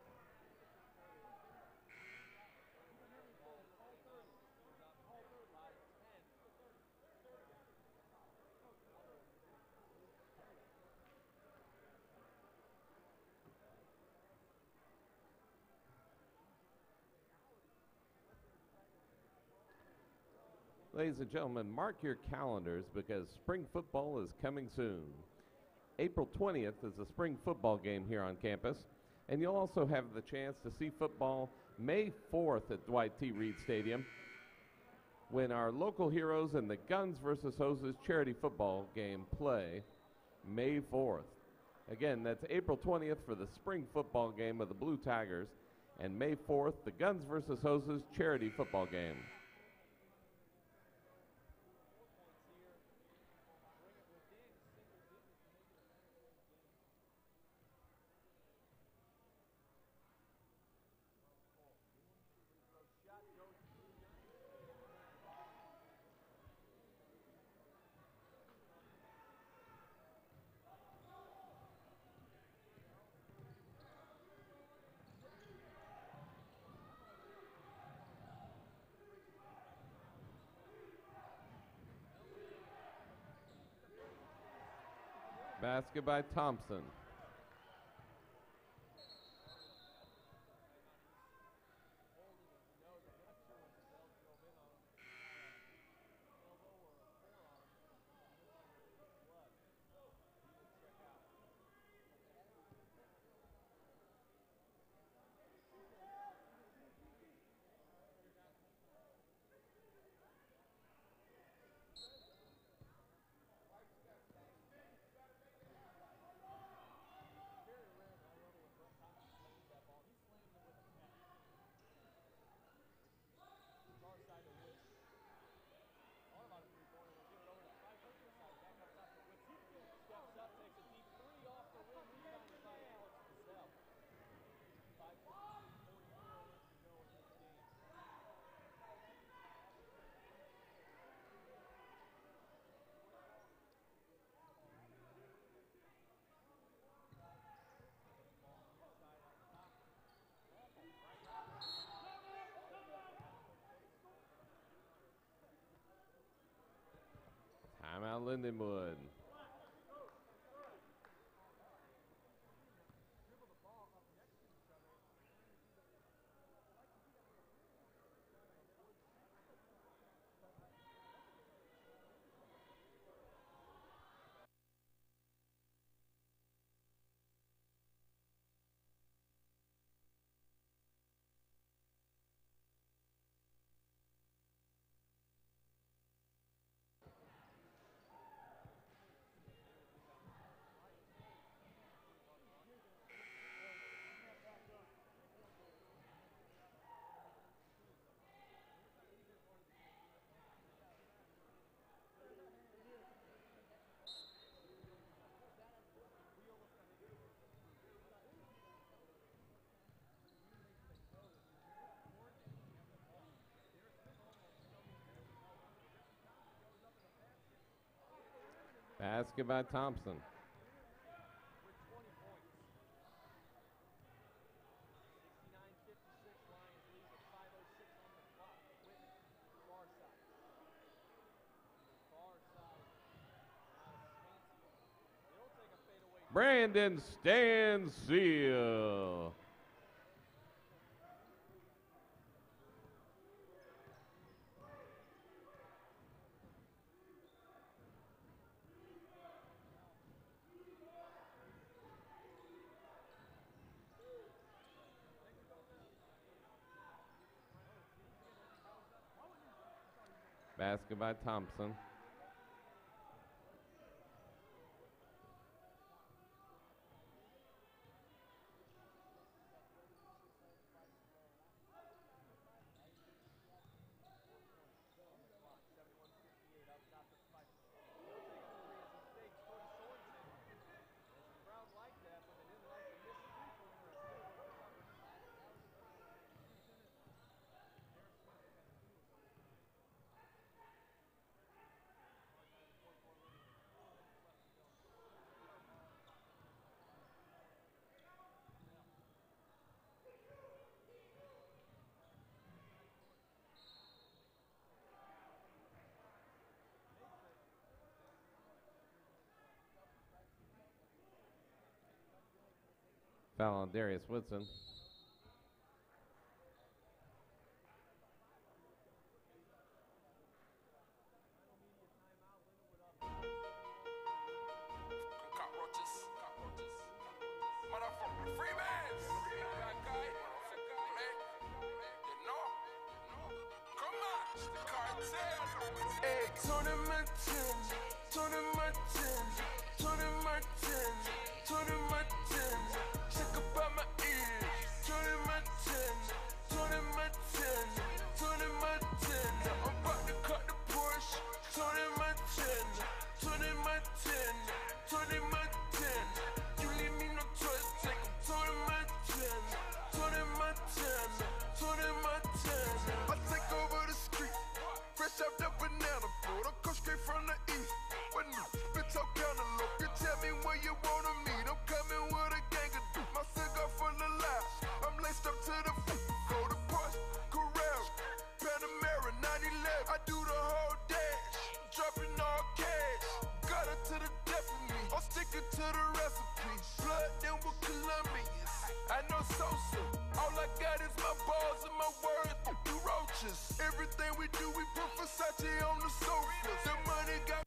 Ladies and gentlemen, mark your calendars because spring football is coming soon. April twentieth is the spring football game here on campus, and you'll also have the chance to see football May fourth at Dwight T. Reed Stadium when our local heroes and the Guns versus Hoses charity football game play May fourth. Again, that's April twentieth for the spring football game of the Blue Tigers, and May fourth, the Guns versus Hoses charity football game. Basket by Thompson. Timeout Lindenwood. Basket by Thompson. Brandon Stanseal. Basket by Thompson. Foul on Darius Woodson. Cockroaches, cockroaches. Motherfucker, free bands. That guy, man. You know, come on, it's the cartel. Hey, Tony Martin, Tony Martin, Tony Martin, Tony Martin. Check about my ears. Tony Martin, Tony Martin, Tony Martin. I'm about to cut the Porsche. Tony Martin, Tony Martin, Tony Martin. You leave me no choice, take him. Tony Martin, Tony Martin, Tony Martin. I take over the street, fresh out the banana boat. I come straight from the east. When you bitch, I'm cantaloupe. You tell me where you wanna meet. I'm coming with a gang of Sosa. All I got is my balls and my words, you roaches. Everything we do, we put Versace on the sofa. The money got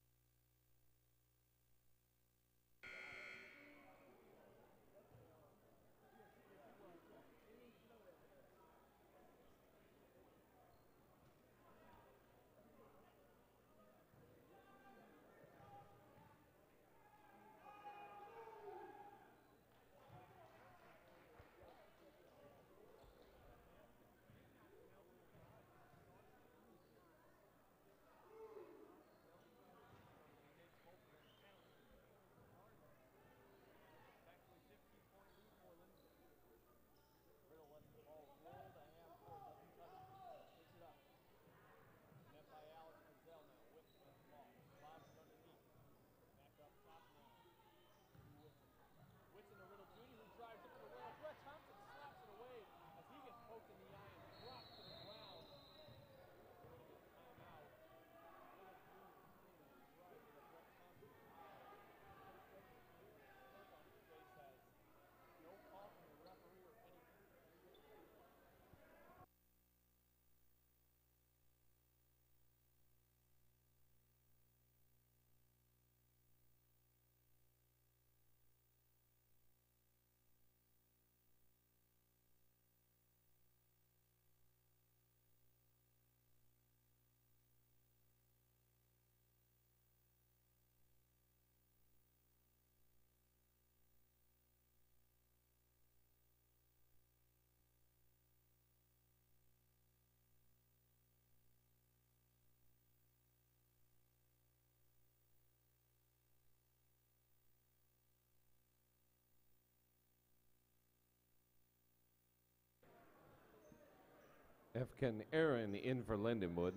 Efkin Aaron in for Lindenwood.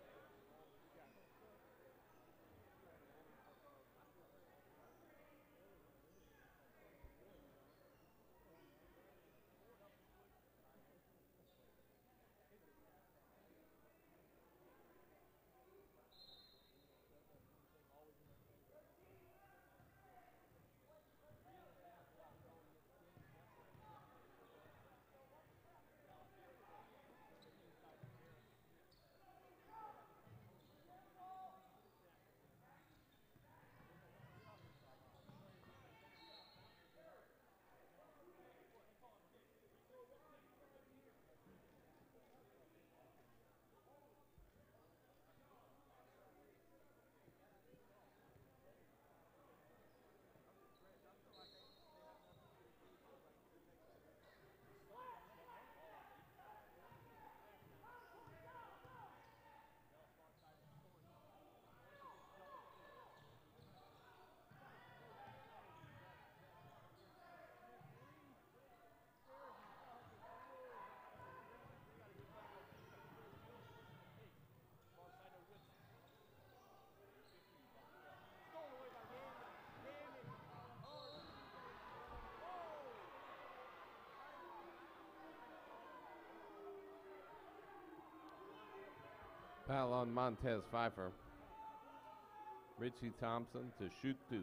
Foul on Montez Pfeiffer. Richie Thompson to shoot two.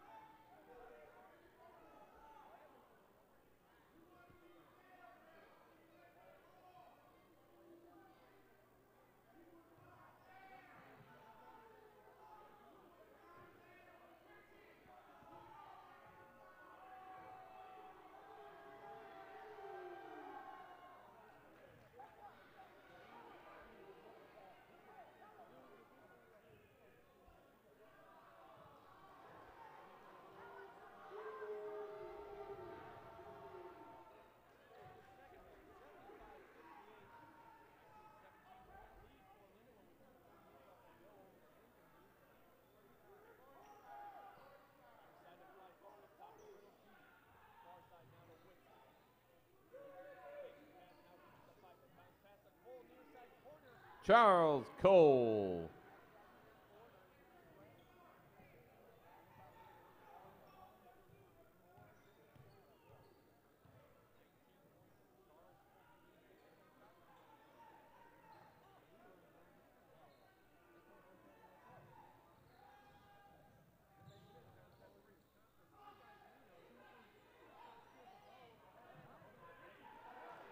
Charles Cole.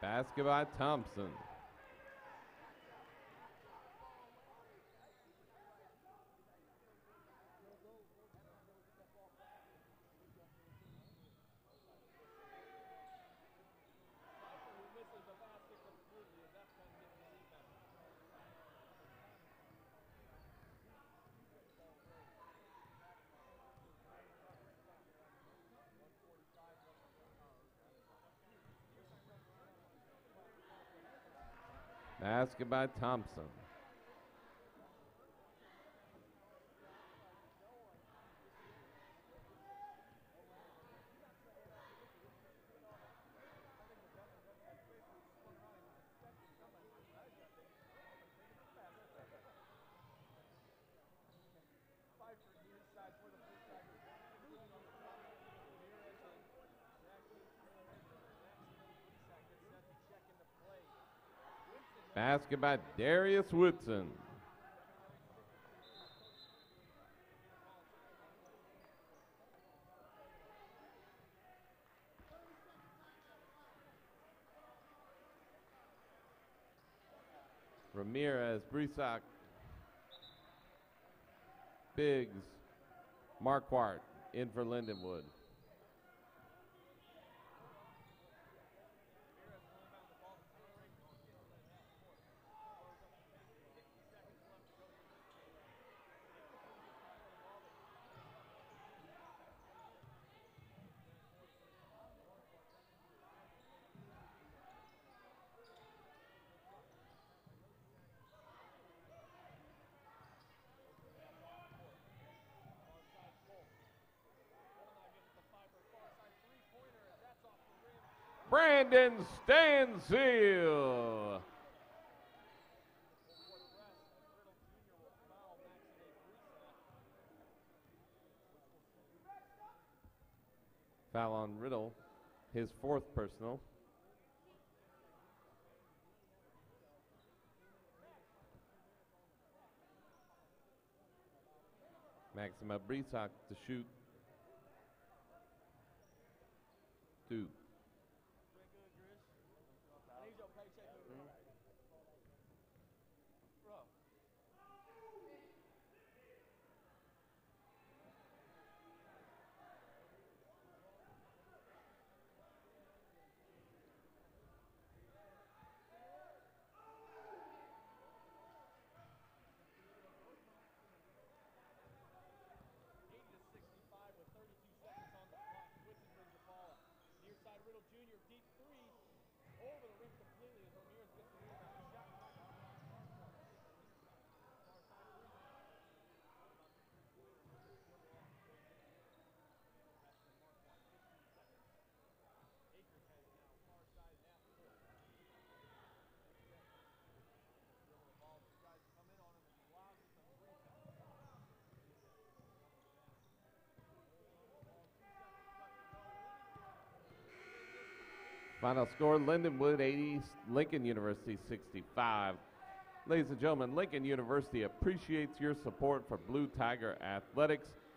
Basket by Thompson. Basket by Thompson. Basket by Darius Woodson. Ramirez, Brissac, Biggs, Marquardt in for Lindenwood. Brandon Stanfield. Foul on Riddle, his fourth personal. Maxima Brissac to shoot. Two. Final score, Lindenwood eighty, Lincoln University sixty-five. Ladies and gentlemen, Lincoln University appreciates your support for Blue Tiger Athletics.